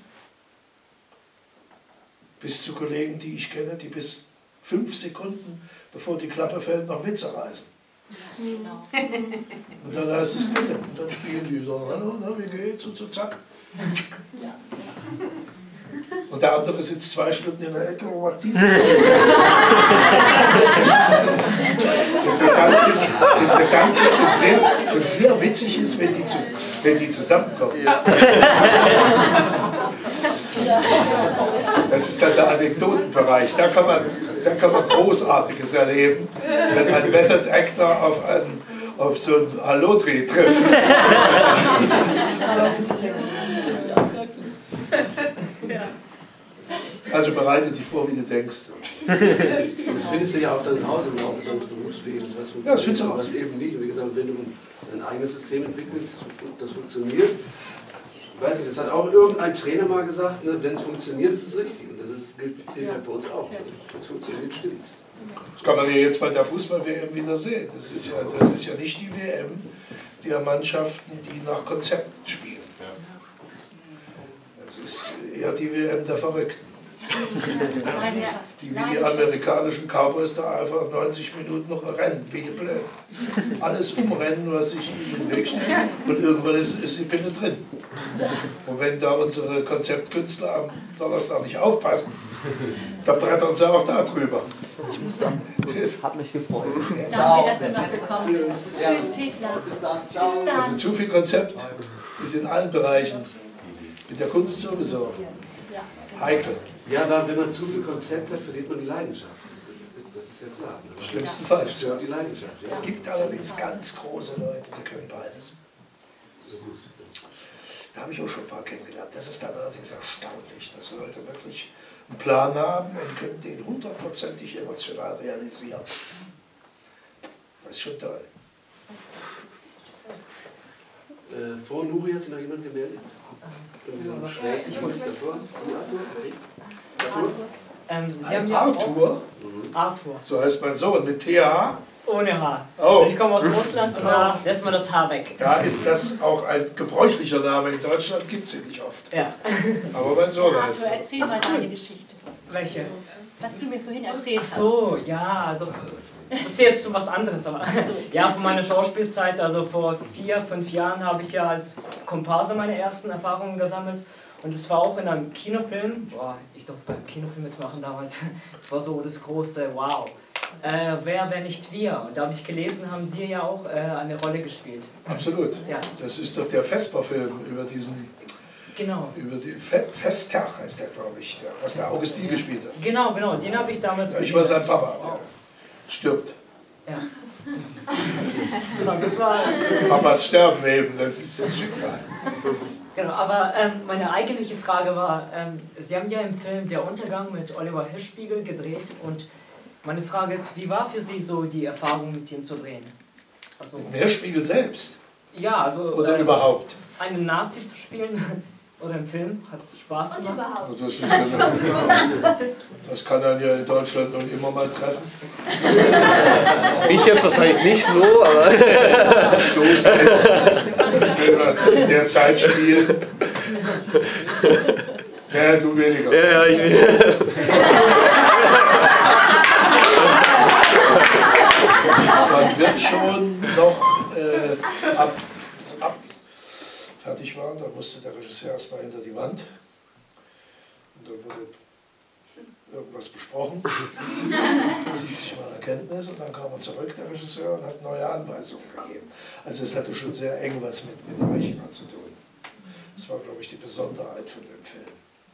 bis zu Kollegen, die ich kenne, die bis fünf Sekunden, bevor die Klappe fällt, noch Witze reißen. Genau. Und dann heißt es bitte. Und dann spielen die so, hallo, na, wie geht's? Und so zack. Ja. Und der andere sitzt zwei Stunden in der Ecke und macht diese. Interessant ist, interessant ist und, sehr, und sehr witzig ist, wenn die, zu, wenn die zusammenkommen. Ja. Das ist dann der Anekdotenbereich. Da kann man, da kann man Großartiges erleben, wenn ein Method Actor auf, einen, auf so einen Hallodri trifft. Also bereite dich vor, wie du denkst. Das findest du ja auch dann raus im Laufe deines Berufslebens, was funktioniert, ja, das findest du was eben nicht. Und wie gesagt, wenn du ein eigenes System entwickelst und das funktioniert, ich weiß nicht, das hat auch irgendein Trainer mal gesagt, ne, wenn es funktioniert, ist es richtig. Und das ist, gilt, gilt halt bei uns auch. Wenn es funktioniert, stimmt's. Das kann man ja jetzt bei der Fußball-W M wieder sehen. Das ist, ja, das ist ja nicht die W M der Mannschaften, die nach Konzept spielen. Das ist eher die W M der Verrückten. Die wie die amerikanischen Cowboys da einfach neunzig Minuten noch rennen, wie die Blöden. Alles umrennen, was sich ihnen in den Weg steht. Und irgendwann ist, ist die Pille drin. Und wenn da unsere Konzeptkünstler am Donnerstag nicht aufpassen, dann brettern sie auch da drüber. Ich muss dann. Das hat mich gefreut. Danke, dass du noch gekommen bist. Tschüss, Thekla. Bis dann. Bis dann. Also zu viel Konzept ist in allen Bereichen. Mit der Kunst sowieso. Heikel. Ja, aber wenn man zu viel Konzept hat, verliert man die Leidenschaft. Das ist, das ist ja klar. Im schlimmsten Fall. Das ist ja die Leidenschaft. Ja. Es gibt allerdings ganz große Leute, die können beides. Da habe ich auch schon ein paar kennengelernt. Das ist dann allerdings erstaunlich, dass Leute wirklich einen Plan haben und können den hundertprozentig emotional realisieren. Das ist schon toll. Äh, vor Nuri hat sich noch jemand gemeldet? Ich wollte davor. Arthur? Arthur? Ähm, Sie Ein haben ja Arthur? Arthur. So heißt mein Sohn, mit T H? Ohne H. Oh. Ich komme aus Russland und da lässt man das Haar weg. Da ist das auch ein gebräuchlicher Name. In Deutschland gibt es ihn nicht oft. Ja. Aber mein Sohn heißt Arthur, so. erzähl mal deine Geschichte. Welche? Was du mir vorhin erzählt Ach hast. so, ja, also das ist jetzt so was anderes, aber ja, von meiner Schauspielzeit, also vor vier, fünf Jahren habe ich ja als Komparse meine ersten Erfahrungen gesammelt und es war auch in einem Kinofilm, boah, ich durfte beim Kinofilm mitmachen damals, es war so das große Wow, äh, wer, wer nicht wir, und da habe ich gelesen, haben Sie ja auch äh, eine Rolle gespielt. Absolut. Ja. Das ist doch der Vesper-Film über diesen... Genau. Über die Fe Fester heißt der, glaube ich, der, was der Augustin gespielt hat. Genau, genau, den habe ich damals... Ja, ich war sein Papa, der stirbt. Ja. Genau, das war... Papas sterben eben, das ist das Schicksal. Genau, aber ähm, meine eigentliche Frage war, ähm, Sie haben ja im Film Der Untergang mit Oliver Hirschspiegel gedreht und meine Frage ist, wie war für Sie so die Erfahrung mit ihm zu drehen? Also, Mit Hirschspiegel selbst? Ja, also... Oder ähm, überhaupt? Einen Nazi zu spielen oder im Film, hat es Spaß Und gemacht? überhaupt. Das, ist ja, das kann er ja in Deutschland nun immer mal treffen. Mich jetzt wahrscheinlich nicht so, aber... So ist der Zeitspiel. Ja, du weniger. Ja, ja, ich Man wird schon noch äh, ab, ab fertig war, da musste der Regisseur erstmal hinter die Wand. Und dann wurde irgendwas besprochen. Dann zieht sich mal Erkenntnis und dann kam er zurück, der Regisseur, und hat neue Anweisungen gegeben. Also es hatte schon sehr eng was mit, mit Eichinger zu tun. Das war, glaube ich, die Besonderheit von dem Film.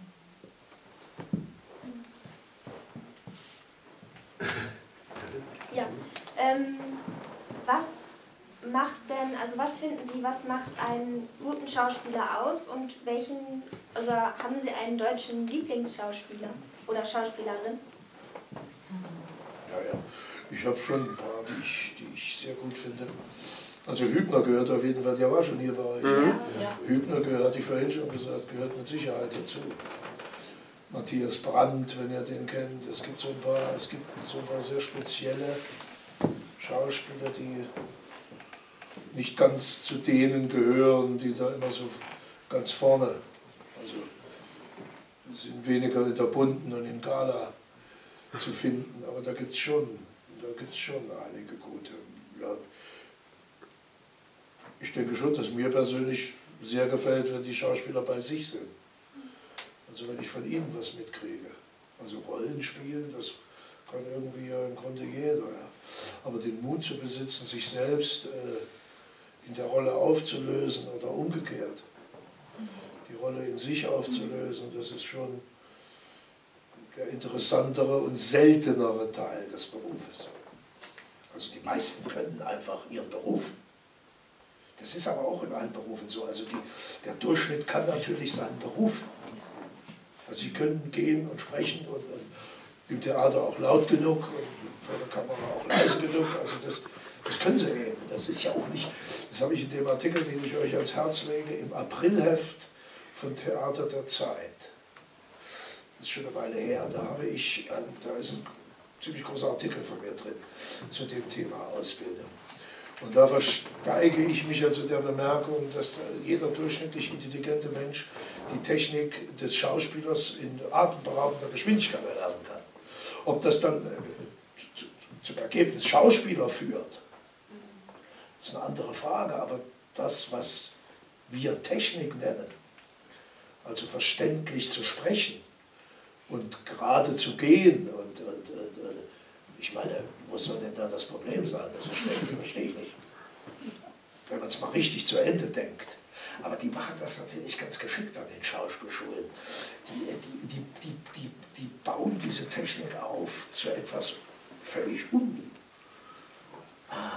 Ja, ähm, was macht denn, also was finden Sie, was macht einen guten Schauspieler aus und welchen, also haben Sie einen deutschen Lieblingsschauspieler oder Schauspielerin? Ja, ja. Ich habe schon ein paar, die ich, die ich sehr gut finde. Also Hübner gehört auf jeden Fall, der war schon hier bei euch. Mhm. Ja. Hübner gehört, hatte ich vorhin schon gesagt, gehört mit Sicherheit dazu. Matthias Brandt, wenn ihr den kennt. Es gibt so ein paar, es gibt so ein paar sehr spezielle Schauspieler, die nicht ganz zu denen gehören, die da immer so ganz vorne, also sind weniger in der Bunten und in Gala zu finden, aber da gibt es schon, da gibt's schon einige gute. Ja. Ich denke schon, dass mir persönlich sehr gefällt, wenn die Schauspieler bei sich sind. Also wenn ich von ihnen was mitkriege. Also Rollen spielen, das kann irgendwie ja im Grunde jeder. Ja. Aber den Mut zu besitzen, sich selbst äh, in der Rolle aufzulösen oder umgekehrt, die Rolle in sich aufzulösen, das ist schon der interessantere und seltenere Teil des Berufes. Also die meisten können einfach ihren Beruf. Das ist aber auch in allen Berufen so. Also die, der Durchschnitt kann natürlich seinen Beruf. Also sie können gehen und sprechen und, und im Theater auch laut genug und vor der Kamera auch leise genug. Also das, das können sie eben. Das ist ja auch nicht, das habe ich in dem Artikel, den ich euch ans Herz lege, im Aprilheft von Theater der Zeit. Das ist schon eine Weile her. Da habe ich, da ist ein ziemlich großer Artikel von mir drin zu dem Thema Ausbildung. Und da versteige ich mich also der Bemerkung, dass jeder durchschnittlich intelligente Mensch die Technik des Schauspielers in atemberaubender Geschwindigkeit erlernen kann. Ob das dann zu, zum Ergebnis Schauspieler führt, ist eine andere Frage, aber das, was wir Technik nennen, also verständlich zu sprechen und gerade zu gehen, und, und, und, und ich meine, wo soll denn da das Problem sein? Das verstehe ich, verstehe ich nicht. Wenn man es mal richtig zu Ende denkt. Aber die machen das natürlich ganz geschickt an den Schauspielschulen. Die, die, die, die, die, die bauen diese Technik auf zu etwas völlig un... Ah.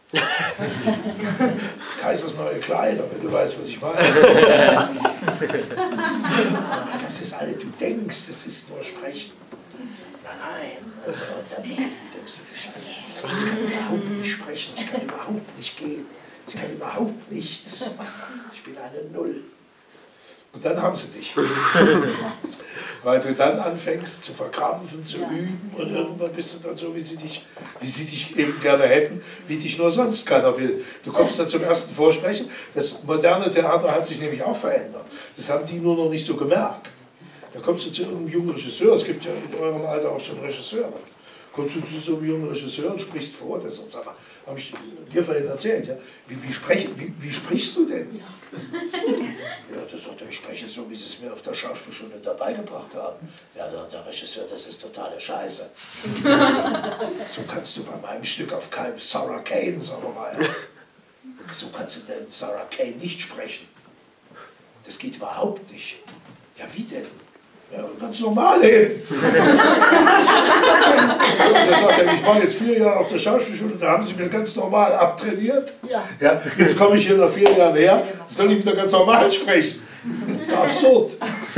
Kaisers neue Kleider, wenn du weißt, was ich meine. Das ist alle, du denkst, das ist nur Sprechen. Nein, nein. Also, dann denkst du, Scheiße, ich kann überhaupt nicht sprechen, ich kann überhaupt nicht gehen, ich kann überhaupt nichts. Ich bin eine Null. Und dann haben sie dich. Weil du dann anfängst zu verkrampfen, zu ja. üben und irgendwann bist du dann so, wie sie, dich, wie sie dich eben gerne hätten, wie dich nur sonst keiner will. Du kommst dann zum ersten Vorsprechen. Das moderne Theater hat sich nämlich auch verändert. Das haben die nur noch nicht so gemerkt. Da kommst du zu irgendeinem jungen Regisseur, es gibt ja in eurem Alter auch schon Regisseure. Kommst du zu so einem jungen Regisseur und sprichst vor, das ist, aber habe ich dir vorhin erzählt, ja? wie, wie, sprech, wie, wie sprichst du denn? Ja, ja das sagt er, ich spreche so, wie sie es mir auf der Schauspielschule dabei gebracht haben. Ja, sagt der Regisseur, das ist totale Scheiße. So kannst du bei meinem Stück auf keinem Sarah Kane, sagen wir mal, so kannst du denn Sarah Kane nicht sprechen. Das geht überhaupt nicht. Ja, wie denn? Ja, ganz normal eben. Der sagt, ich mache jetzt vier Jahre auf der Schauspielschule, da haben sie mir ganz normal abtrainiert. Ja. Ja, jetzt komme ich hier nach vier Jahren her, soll ich wieder ganz normal sprechen. Das ist doch absurd.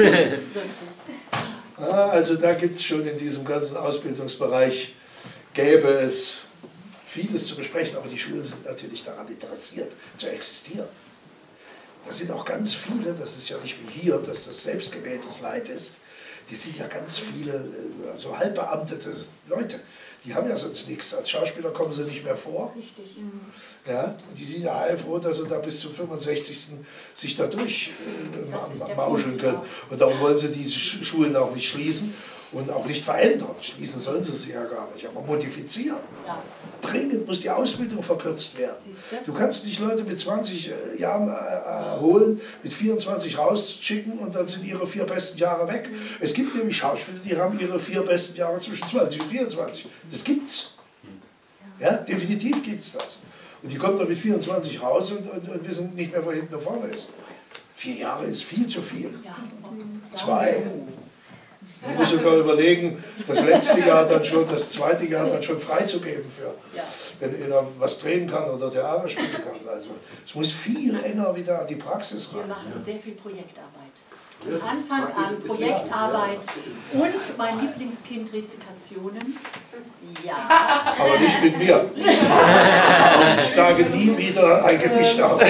Ja, also da gibt es schon in diesem ganzen Ausbildungsbereich, gäbe es vieles zu besprechen, aber die Schulen sind natürlich daran interessiert, zu existieren. Da sind auch ganz viele, das ist ja nicht wie hier, dass das selbstgewähltes Leid ist, die sind ja ganz viele so halbbeamtete Leute, die haben ja sonst nichts. Als Schauspieler kommen sie nicht mehr vor. Richtig. Ja, die sind ja heilfroh, dass sie da bis zum fünfundsechzigsten sich da durch äh, mauscheln können. Und darum wollen sie die Schulen auch nicht schließen und auch nicht verändern. Schließen sollen sie sie ja gar nicht, aber modifizieren. Ja. Dringend muss die Ausbildung verkürzt werden. Du kannst nicht Leute mit zwanzig Jahren äh, holen, mit vierundzwanzig rausschicken und dann sind ihre vier besten Jahre weg. Mhm. Es gibt nämlich Schauspieler, die haben ihre vier besten Jahre zwischen zwanzig und vierundzwanzig. Das gibt's. Ja, definitiv gibt's das. Und die kommen dann mit vierundzwanzig raus und, und, und wissen nicht mehr, wo hinten und vorne ist. Vier Jahre ist viel zu viel. Zwei. Man muss sogar überlegen, das letzte Jahr dann schon, das zweite Jahr dann schon freizugeben für, ja. wenn einer was drehen kann oder Theater spielen kann. Also es muss viel enger wieder an die Praxis ran. Wir machen sehr viel Projektarbeit. Von Anfang an Projektarbeit und mein Lieblingskind Rezitationen. Ja. Aber nicht mit mir. Und ich sage nie wieder ein Gedicht auf.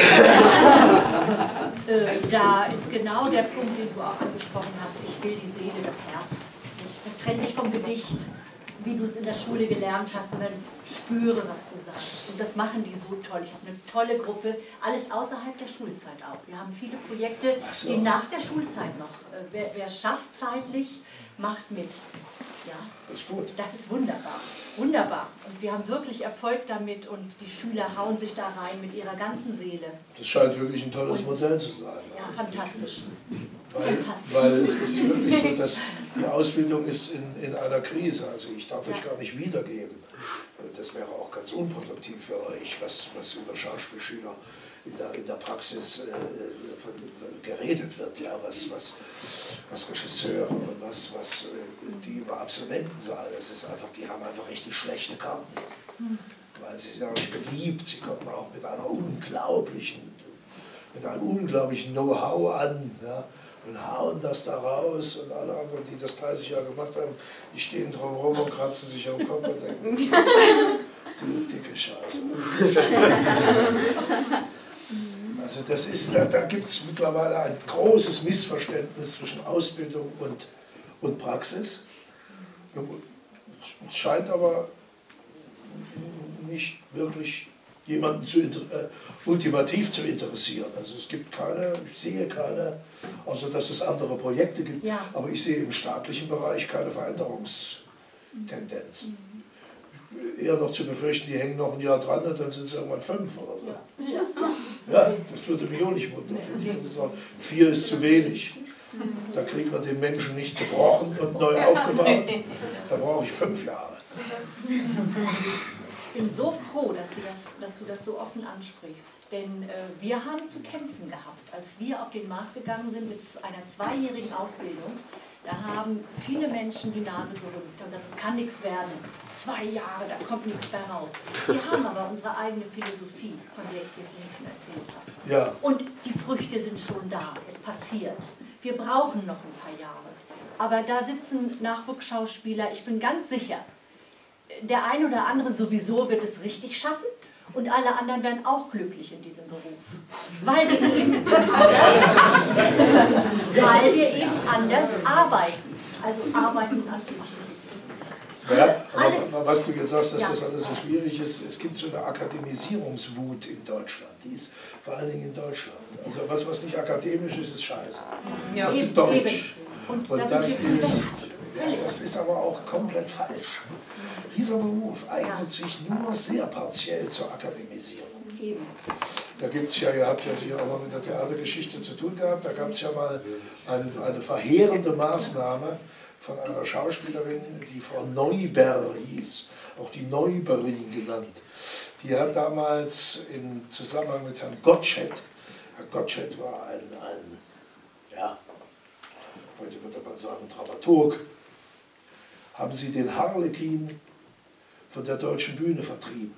Da ist genau der Punkt, den du auch angesprochen hast. Ich will die Seele, das Herz. Ich trenne mich vom Gedicht, wie du es in der Schule gelernt hast, sondern spüre, was du sagst. Und das machen die so toll. Ich habe eine tolle Gruppe, alles außerhalb der Schulzeit auch. Wir haben viele Projekte, so. die nach der Schulzeit noch. Wer, wer schafft zeitlich, macht mit. Ja, das ist gut. Das ist wunderbar. Wunderbar. Und wir haben wirklich Erfolg damit und die Schüler hauen sich da rein mit ihrer ganzen Seele. Das scheint wirklich ein tolles und, Modell zu sein. Ja, fantastisch. Weil, fantastisch. weil es ist wirklich so, dass die Ausbildung ist in, in einer Krise. Also ich darf ja. euch gar nicht wiedergeben. Das wäre auch ganz unproduktiv für euch, was, was über Schauspielschüler in der, in der Praxis äh, von, von geredet wird, ja, was, was, was Regisseure und was, was äh, die über Absolventen sagen. Das ist einfach, die haben einfach richtig schlechte Karten. Mhm. Weil sie sind auch nicht beliebt, sie kommen auch mit einer unglaublichen, mit einem unglaublichen Know-how an. Ja. und hauen das da raus und alle anderen, die das dreißig Jahre gemacht haben, die stehen drum rum und kratzen sich am Kopf und denken, du dicke Scheiße. Also das ist, da, da gibt es mittlerweile ein großes Missverständnis zwischen Ausbildung und, und Praxis. Es scheint aber nicht wirklich jemanden zu, äh, ultimativ zu interessieren. Also es gibt keine, ich sehe keine, außer dass es andere Projekte gibt, ja. aber ich sehe im staatlichen Bereich keine Veränderungstendenz. Eher noch zu befürchten, die hängen noch ein Jahr dran und dann sind es irgendwann fünf oder so. Ja, ja das würde mich auch nicht wundern. Vier ist zu wenig. Da kriegt man den Menschen nicht gebrochen und neu aufgebaut. Da brauche ich fünf Jahre. Ich bin so froh, dass du das, dass du das so offen ansprichst, denn äh, wir haben zu kämpfen gehabt, als wir auf den Markt gegangen sind mit einer zweijährigen Ausbildung. Da haben viele Menschen die Nase gerümpft und gesagt, es kann nichts werden. Zwei Jahre, da kommt nichts mehr raus. Wir haben aber unsere eigene Philosophie, von der ich dir vorhin erzählt habe. Ja. Und die Früchte sind schon da, es passiert. Wir brauchen noch ein paar Jahre. Aber da sitzen Nachwuchsschauspieler, ich bin ganz sicher, der ein oder andere sowieso wird es richtig schaffen und alle anderen werden auch glücklich in diesem Beruf. Weil wir eben anders, weil wir eben anders arbeiten. Also arbeiten an ja, aber was du jetzt sagst, dass ja. das alles so schwierig ist, es gibt so eine Akademisierungswut in Deutschland, die ist vor allen Dingen in Deutschland. Also was, was nicht akademisch ist, ist scheiße. Ja. Das ist Deutsch. Und, und das, ist, ja, das ist aber auch komplett falsch. Dieser Beruf eignet sich nur sehr partiell zur Akademisierung. Eben. Da gibt es ja, ihr habt ja sicher auch mal mit der Theatergeschichte zu tun gehabt, da gab es ja mal ein, eine verheerende Maßnahme von einer Schauspielerin, die Frau Neuber hieß, auch die Neuberin genannt. Die hat damals im Zusammenhang mit Herrn Gottsched, Herr Gottsched war ein, ein ja, heute würde man sagen, Dramaturg, haben sie den Harlekin von der deutschen Bühne vertrieben.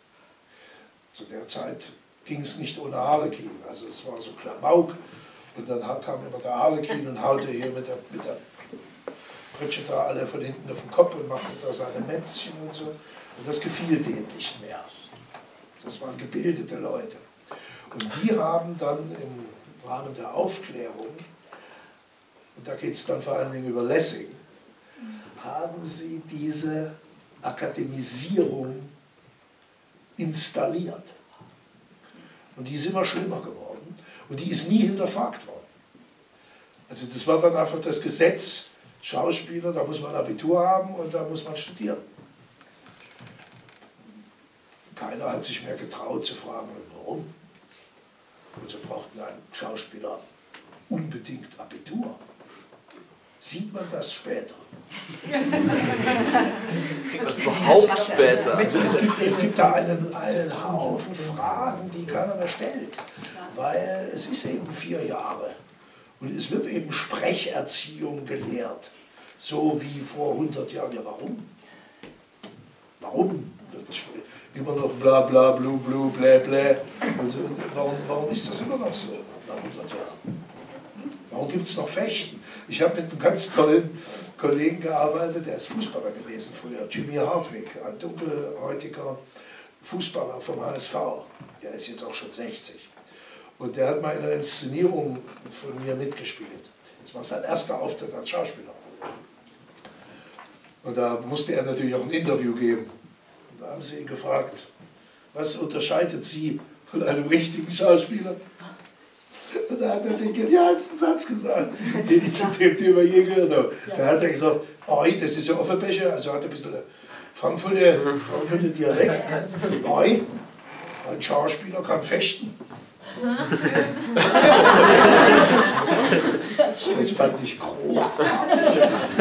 Zu der Zeit ging es nicht ohne Harlekin, also es war so Klamauk und dann kam immer der Harlekin und haute hier mit der, mit der Pritsche da alle von hinten auf den Kopf und machte da seine Mätzchen und so. Und das gefiel denen nicht mehr. Das waren gebildete Leute. Und die haben dann im Rahmen der Aufklärung, und da geht es dann vor allen Dingen über Lessing, haben sie diese Akademisierung installiert. Und die ist immer schlimmer geworden und die ist nie hinterfragt worden. Also das war dann einfach das Gesetz, Schauspieler, da muss man Abitur haben und da muss man studieren. Keiner hat sich mehr getraut zu fragen, warum. Und so brauchten ein Schauspieler unbedingt Abitur. Sieht man das später? Sieht man das überhaupt später? Also es, gibt, es gibt da einen, einen Haufen Fragen, die keiner mehr stellt. Weil es ist eben vier Jahre. Und es wird eben Sprecherziehung gelehrt. So wie vor hundert Jahren. Ja, warum? Warum? Immer noch bla bla blu blu blä blä. Also, warum, warum ist das immer noch so nach hundert Jahren? Warum gibt es noch Fechten? Ich habe mit einem ganz tollen Kollegen gearbeitet, der ist Fußballer gewesen früher, Jimmy Hartwig, ein dunkelhäutiger Fußballer vom H S V. Der ist jetzt auch schon sechzig. Und der hat mal in einer Inszenierung von mir mitgespielt. Das war sein erster Auftritt als Schauspieler. Und da musste er natürlich auch ein Interview geben. Und da haben sie ihn gefragt, was unterscheidet Sie von einem richtigen Schauspieler? Und da hat er den genialsten Satz gesagt, den ich zu dem Thema je gehört habe. Da hat er gesagt, oh, das ist ja Offenbecher, also hat er ein bisschen Frankfurter, Frankfurter Dialekt. Oh, ein Schauspieler kann fechten. Das fand ich großartig.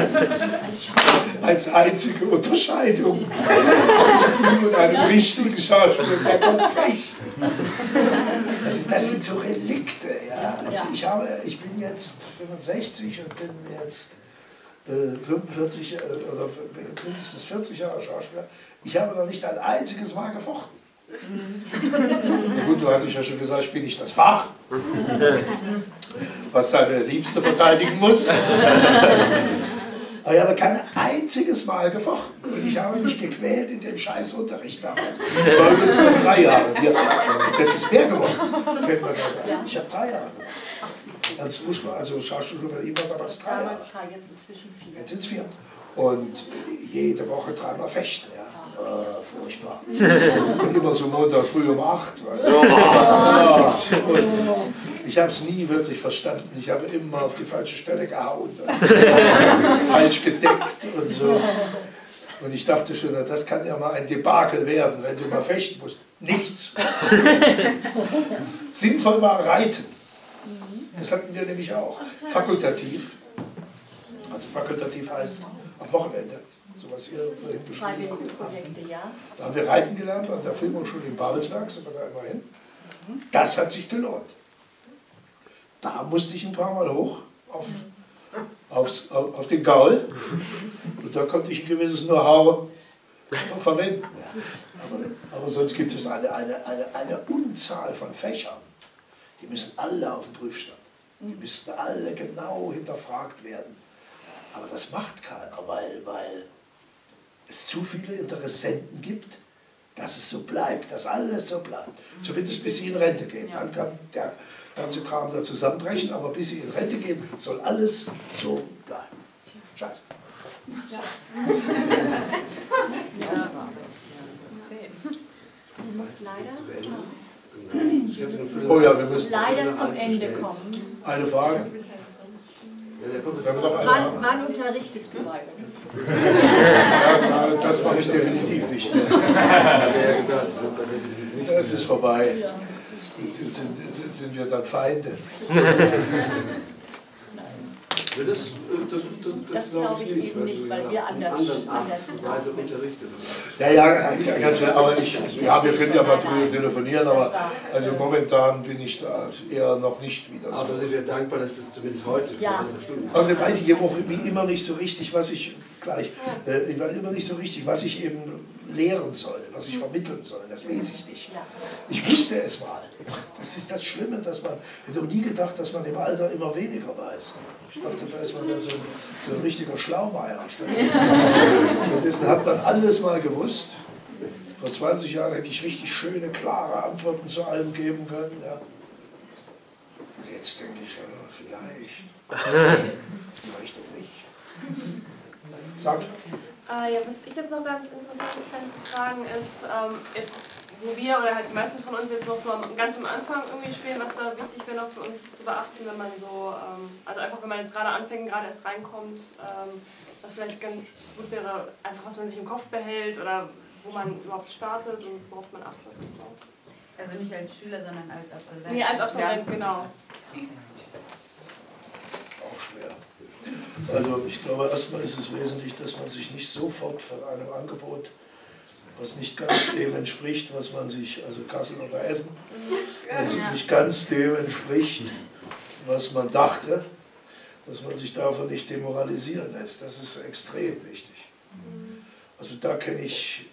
Als einzige Unterscheidung zwischen ihm und einem richtigen Schauspieler, der kann fechten. Also das sind so Relikte. Ja. Also ich, habe, ich bin jetzt fünfundsechzig und bin jetzt äh, fünfundvierzig äh, oder mindestens vierzig Jahre Schauspieler. Ich habe noch nicht ein einziges Mal gefochten. Na gut, du hattest ja schon gesagt, ich bin nicht das Fach, was seine Liebste verteidigen muss. Aber ich habe kein einziges Mal gefochten und ich habe mich gequält in dem scheiß Unterricht damals. Ich war übrigens nur drei Jahre. Das ist mehr geworden, fällt mir gerade ein. Ich habe drei Jahre gemacht. Als Fußball, also Schauspiel war immer damals drei Jahre. Damals drei, jetzt inzwischen vier. Jetzt sind es vier. Und jede Woche dreimal fechten, ja. Oh, furchtbar. Und immer so Montag früh um acht. Weißt du? Oh. Und ich habe es nie wirklich verstanden. Ich habe immer auf die falsche Stelle gehauen. Falsch gedeckt und so. Und ich dachte schon, das kann ja mal ein Debakel werden, wenn du mal fechten musst. Nichts. Sinnvoll war Reiten. Das hatten wir nämlich auch. Fakultativ. Also fakultativ heißt am Wochenende. So was ihr vorhin beschrieben habt. Ja. Da haben wir Reiten gelernt an der Filmhochschule in Babelsberg, sind wir da immerhin. Das hat sich gelohnt. Da musste ich ein paar Mal hoch auf, aufs, auf, auf den Gaul. Und da konnte ich ein gewisses Know-how verwenden. Aber, aber sonst gibt es eine, eine, eine, eine Unzahl von Fächern. Die müssen alle auf den Prüfstand. Die müssten alle genau hinterfragt werden. Aber das macht keiner, weil, weil es zu viele Interessenten gibt, dass es so bleibt, dass alles so bleibt. Zumindest bis sie in Rente gehen. Dann kann der ganze Kram da zusammenbrechen, aber bis sie in Rente gehen, soll alles so bleiben. Scheiße. Du musst leider, oh ja, wir müssen leider zum Ende kommen. Eine Frage? Wann, wann unterrichtest du übrigens? Ja, das mache ich definitiv nicht mehr. Das ist vorbei. Sind, sind, sind wir dann Feinde? Das, das, das, das, das glaube ich nicht, eben nicht, weil wir anders, anders Weise unterrichtet. Ja, ja, ganz schnell, aber ich, ja, wir können ja mal drüber telefonieren, aber also momentan bin ich da eher noch nicht wieder so. Also sind wir dankbar, dass das zumindest heute ja. Stunden. Also weiß ich auch wie immer nicht so richtig, was ich gleich, äh, ich weiß immer nicht so richtig, was ich eben lehren soll, was ich vermitteln soll. Das weiß ich nicht. Ich wusste es mal. Das ist das Schlimme, dass man, ich hätte nie gedacht, dass man im Alter immer weniger weiß. Ich dachte, da ist man dann so ein, so ein richtiger Schlaumeier. Stattdessen hat man alles mal gewusst. Vor zwanzig Jahren hätte ich richtig schöne, klare Antworten zu allem geben können. Ja. Jetzt denke ich, ja, vielleicht. Vielleicht auch nicht. Sag. Äh, ja, was ich jetzt noch ganz interessant fände zu fragen ist, ähm, jetzt, wo wir oder halt die meisten von uns jetzt noch so am, ganz am Anfang irgendwie spielen, was da wichtig wäre noch für uns zu beachten, wenn man so, ähm, also einfach wenn man jetzt gerade anfängt, gerade erst reinkommt, ähm, was vielleicht ganz gut wäre, einfach was man sich im Kopf behält oder wo man überhaupt startet und worauf man achtet und so. Also nicht als Schüler, sondern als Absolvent. Nee, als Absolvent, ja. genau. Auch schwer. Also ich glaube, erstmal ist es wesentlich, dass man sich nicht sofort von einem Angebot, was nicht ganz dem entspricht, was man sich, also Kassel oder Essen, was sich nicht ganz dem entspricht, was man dachte, dass man sich davon nicht demoralisieren lässt. Das ist extrem wichtig. Also da kenne ich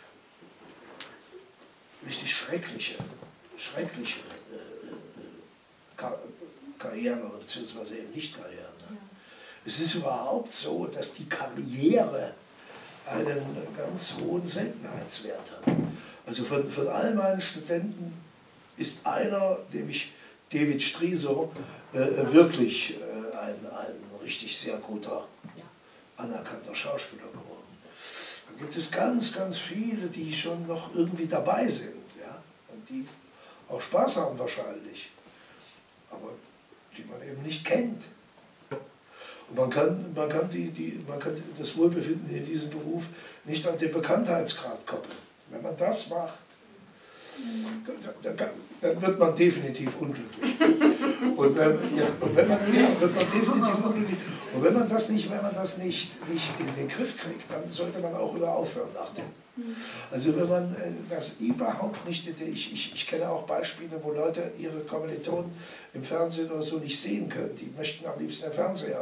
richtig schreckliche, schreckliche äh, Karrieren oder beziehungsweise eben nicht Karrieren. Ne? Es ist überhaupt so, dass die Karriere einen ganz hohen Seltenheitswert hat. Also von, von all meinen Studenten ist einer, nämlich David Striso, äh, wirklich äh, ein, ein richtig sehr guter, anerkannter Schauspieler geworden. Da gibt es ganz, ganz viele, die schon noch irgendwie dabei sind, ja? Und die auch Spaß haben wahrscheinlich, aber die man eben nicht kennt. Und man kann, man kann, die, die, man kann das Wohlbefinden in diesem Beruf nicht an den Bekanntheitsgrad koppeln. Wenn man das macht, dann, dann, dann wird man definitiv unglücklich. Und wenn, ja, und wenn man, ja, wird man definitiv unglücklich. Und wenn man das nicht, wenn man das nicht, nicht in den Griff kriegt, dann sollte man auch über Aufhören nachdenken. Also wenn man das überhaupt nicht, ich, ich, ich kenne auch Beispiele, wo Leute ihre Kommilitonen im Fernsehen oder so nicht sehen können. Die möchten am liebsten den Fernseher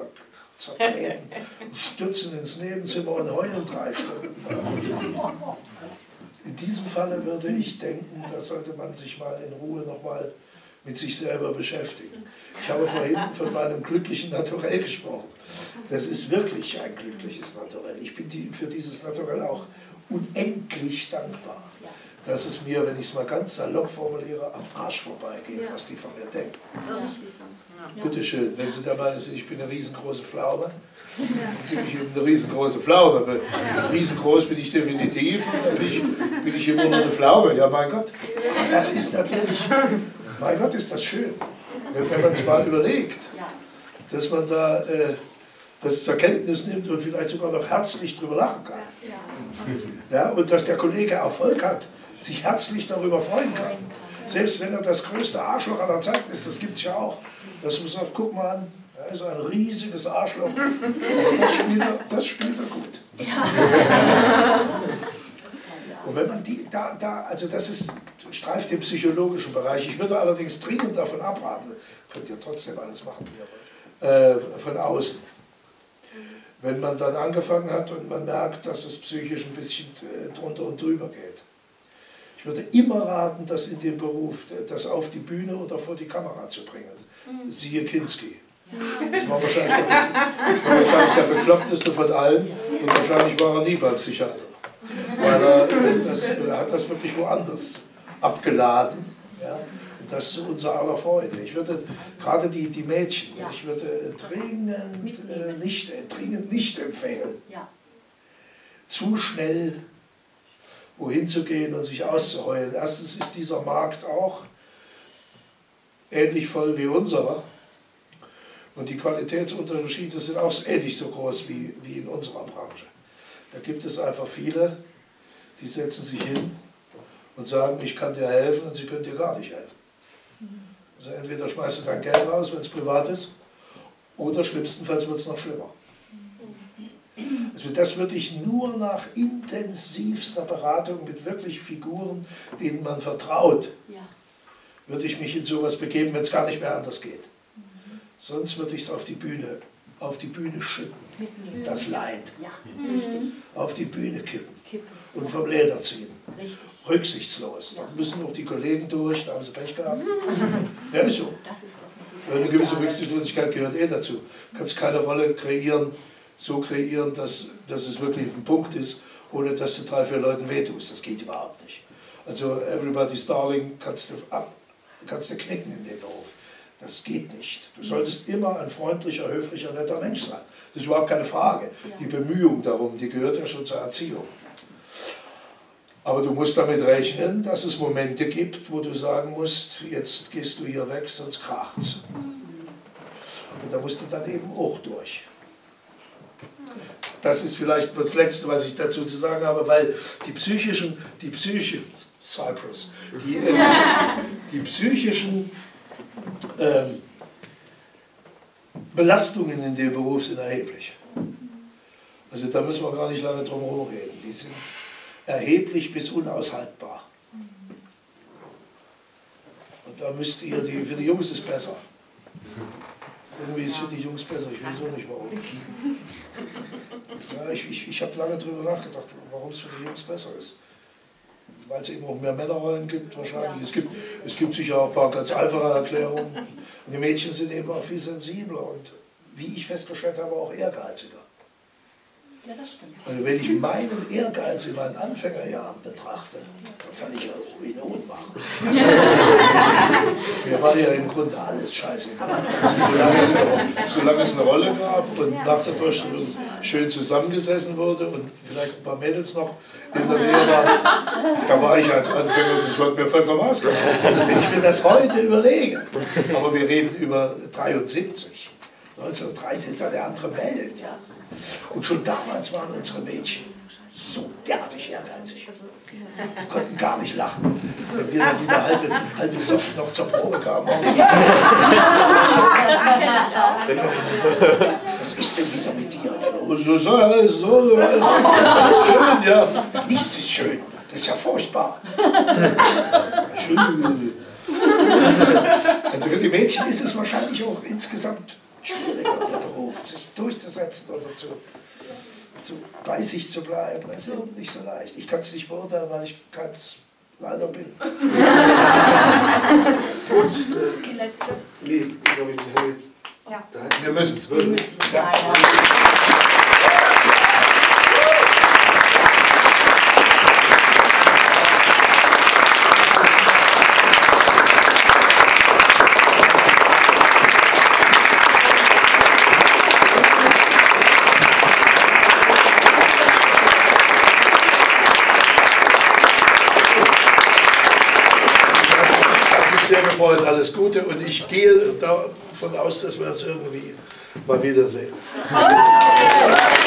zertreten, stürzen ins Nebenzimmer und heulen drei Stunden. in diesem Falle würde ich denken, da sollte man sich mal in Ruhe nochmal mit sich selber beschäftigen. Ich habe vorhin von meinem glücklichen Naturell gesprochen. Das ist wirklich ein glückliches Naturell. Ich bin die, für dieses Naturell auch unendlich dankbar, dass es mir, wenn ich es mal ganz salopp formuliere, am Arsch vorbeigeht, ja. was die von mir denken. So richtig so. Ja. Bitte schön, wenn Sie der Meinung sind, ich bin eine riesengroße Pflaume, dann bin ich eben eine riesengroße Pflaume. Riesengroß bin ich definitiv und dann bin ich, bin ich immer nur eine Pflaume. Ja, mein Gott, das ist natürlich, mein Gott, ist das schön, wenn, wenn man es mal überlegt, dass man da äh, das zur Kenntnis nimmt und vielleicht sogar noch herzlich drüber lachen kann. Ja, und dass der Kollege Erfolg hat, sich herzlich darüber freuen kann. Selbst wenn er das größte Arschloch aller Zeiten ist, das gibt es ja auch. Dass man sagt, guck mal an, er ist ein riesiges Arschloch, aber das spielt er, das spielt er gut. Und wenn man die, da, da, also das ist, streift den psychologischen Bereich. Ich würde allerdings dringend davon abraten, könnt ihr trotzdem alles machen, äh, von außen. Wenn man dann angefangen hat und man merkt, dass es psychisch ein bisschen äh, drunter und drüber geht. Ich würde immer raten, das in dem Beruf, das auf die Bühne oder vor die Kamera zu bringen. Mhm. Siehe Kinski. Das war wahrscheinlich der, das war wahrscheinlich der bekloppteste von allen und wahrscheinlich war er nie beim Psychiater. Weil er, das, er hat das wirklich woanders abgeladen. Ja? Und das zu unserer aller Freude. Ich würde, gerade die, die Mädchen, ich würde dringend, äh, nicht, äh, dringend nicht empfehlen, zu schnell wohin zu gehen und sich auszuheulen. Erstens ist dieser Markt auch ähnlich voll wie unserer und die Qualitätsunterschiede sind auch ähnlich so groß wie, wie in unserer Branche. Da gibt es einfach viele, die setzen sich hin und sagen, ich kann dir helfen und sie können dir gar nicht helfen. Also entweder schmeißt du dein Geld raus, wenn es privat ist, oder schlimmstenfalls wird es noch schlimmer. Also das würde ich nur nach intensivster Beratung mit wirklich Figuren, denen man vertraut, ja. würde ich mich in sowas begeben, wenn es gar nicht mehr anders geht. Mhm. Sonst würde ich es auf die Bühne, auf die Bühne schütten, mitnehmen. Das Leid, ja. mhm. auf die Bühne kippen, kippen. und vom Leder ziehen. Richtig. Rücksichtslos. Ja. Da müssen auch die Kollegen durch, da haben sie Pech gehabt. Ja, ist so. Das ist doch eine, eine gewisse Rücksichtslosigkeit gehört eh dazu. Du kannst keine Rolle kreieren, so kreieren, dass, dass es wirklich auf den Punkt ist, ohne dass du drei, vier Leuten wehtust. Das geht überhaupt nicht. Also Everybody's Darling kannst du, ab, kannst du knicken in dem Beruf. Das geht nicht. Du solltest immer ein freundlicher, höflicher, netter Mensch sein. Das ist überhaupt keine Frage. Die Bemühung darum, die gehört ja schon zur Erziehung. Aber du musst damit rechnen, dass es Momente gibt, wo du sagen musst, jetzt gehst du hier weg, sonst kracht's. Und da musst du dann eben auch durch. Das ist vielleicht das Letzte, was ich dazu zu sagen habe, weil die psychischen, die psychischen, Cyprus, die, äh, die psychischen ähm, Belastungen in dem Beruf sind erheblich. Also da müssen wir gar nicht lange drum herum reden. Die sind erheblich bis unaushaltbar. Und da müsst ihr, die, für die Jungs ist es besser. Irgendwie ist es für die Jungs besser, ich weiß auch nicht warum. Ja, ich ich, ich habe lange darüber nachgedacht, warum es für die Jungs besser ist. Weil es eben auch mehr Männerrollen gibt wahrscheinlich. Es gibt, es gibt sicher auch ein paar ganz einfache Erklärungen. Und die Mädchen sind eben auch viel sensibler und, wie ich festgestellt habe, auch ehrgeiziger. Ja, das stimmt. Also wenn ich meinen Ehrgeiz in meinen Anfängerjahren betrachte, dann falle ich ja in Ohnmacht. Mir war ja im Grunde alles scheiße. Solange es, eine, solange es eine Rolle gab und nach der Vorstellung schön zusammengesessen wurde und vielleicht ein paar Mädels noch in der Nähe waren, da war ich als Anfänger, das wird mir vollkommen ausgemacht. Wenn ich mir das heute überlege, aber wir reden über dreiundsiebzig, neunzehnhundertdreizehn ist eine andere Welt. Ja. Und schon damals waren unsere Mädchen so derartig ehrgeizig. Die konnten gar nicht lachen, wenn wir dann wieder halbe, halbe Soft noch zur Probe kamen. Was ist denn wieder mit dir? So, so, so, so, alles schön, ja. Nichts ist schön, das ist ja furchtbar. Schön. Also für die Mädchen ist es wahrscheinlich auch insgesamt schwieriger, der Beruf, sich durchzusetzen oder zu, so bei sich zu bleiben, das ist nicht so leicht. Ich kann es nicht beurteilen, weil ich keins leider bin. Gut. Äh, Die letzte. Nee, ich glaube, wir haben jetzt. Ja. Wir müssen es Wir wirklich. müssen, ja, ja. Sehr gefreut, alles Gute und ich gehe davon aus, dass wir uns irgendwie mal wiedersehen.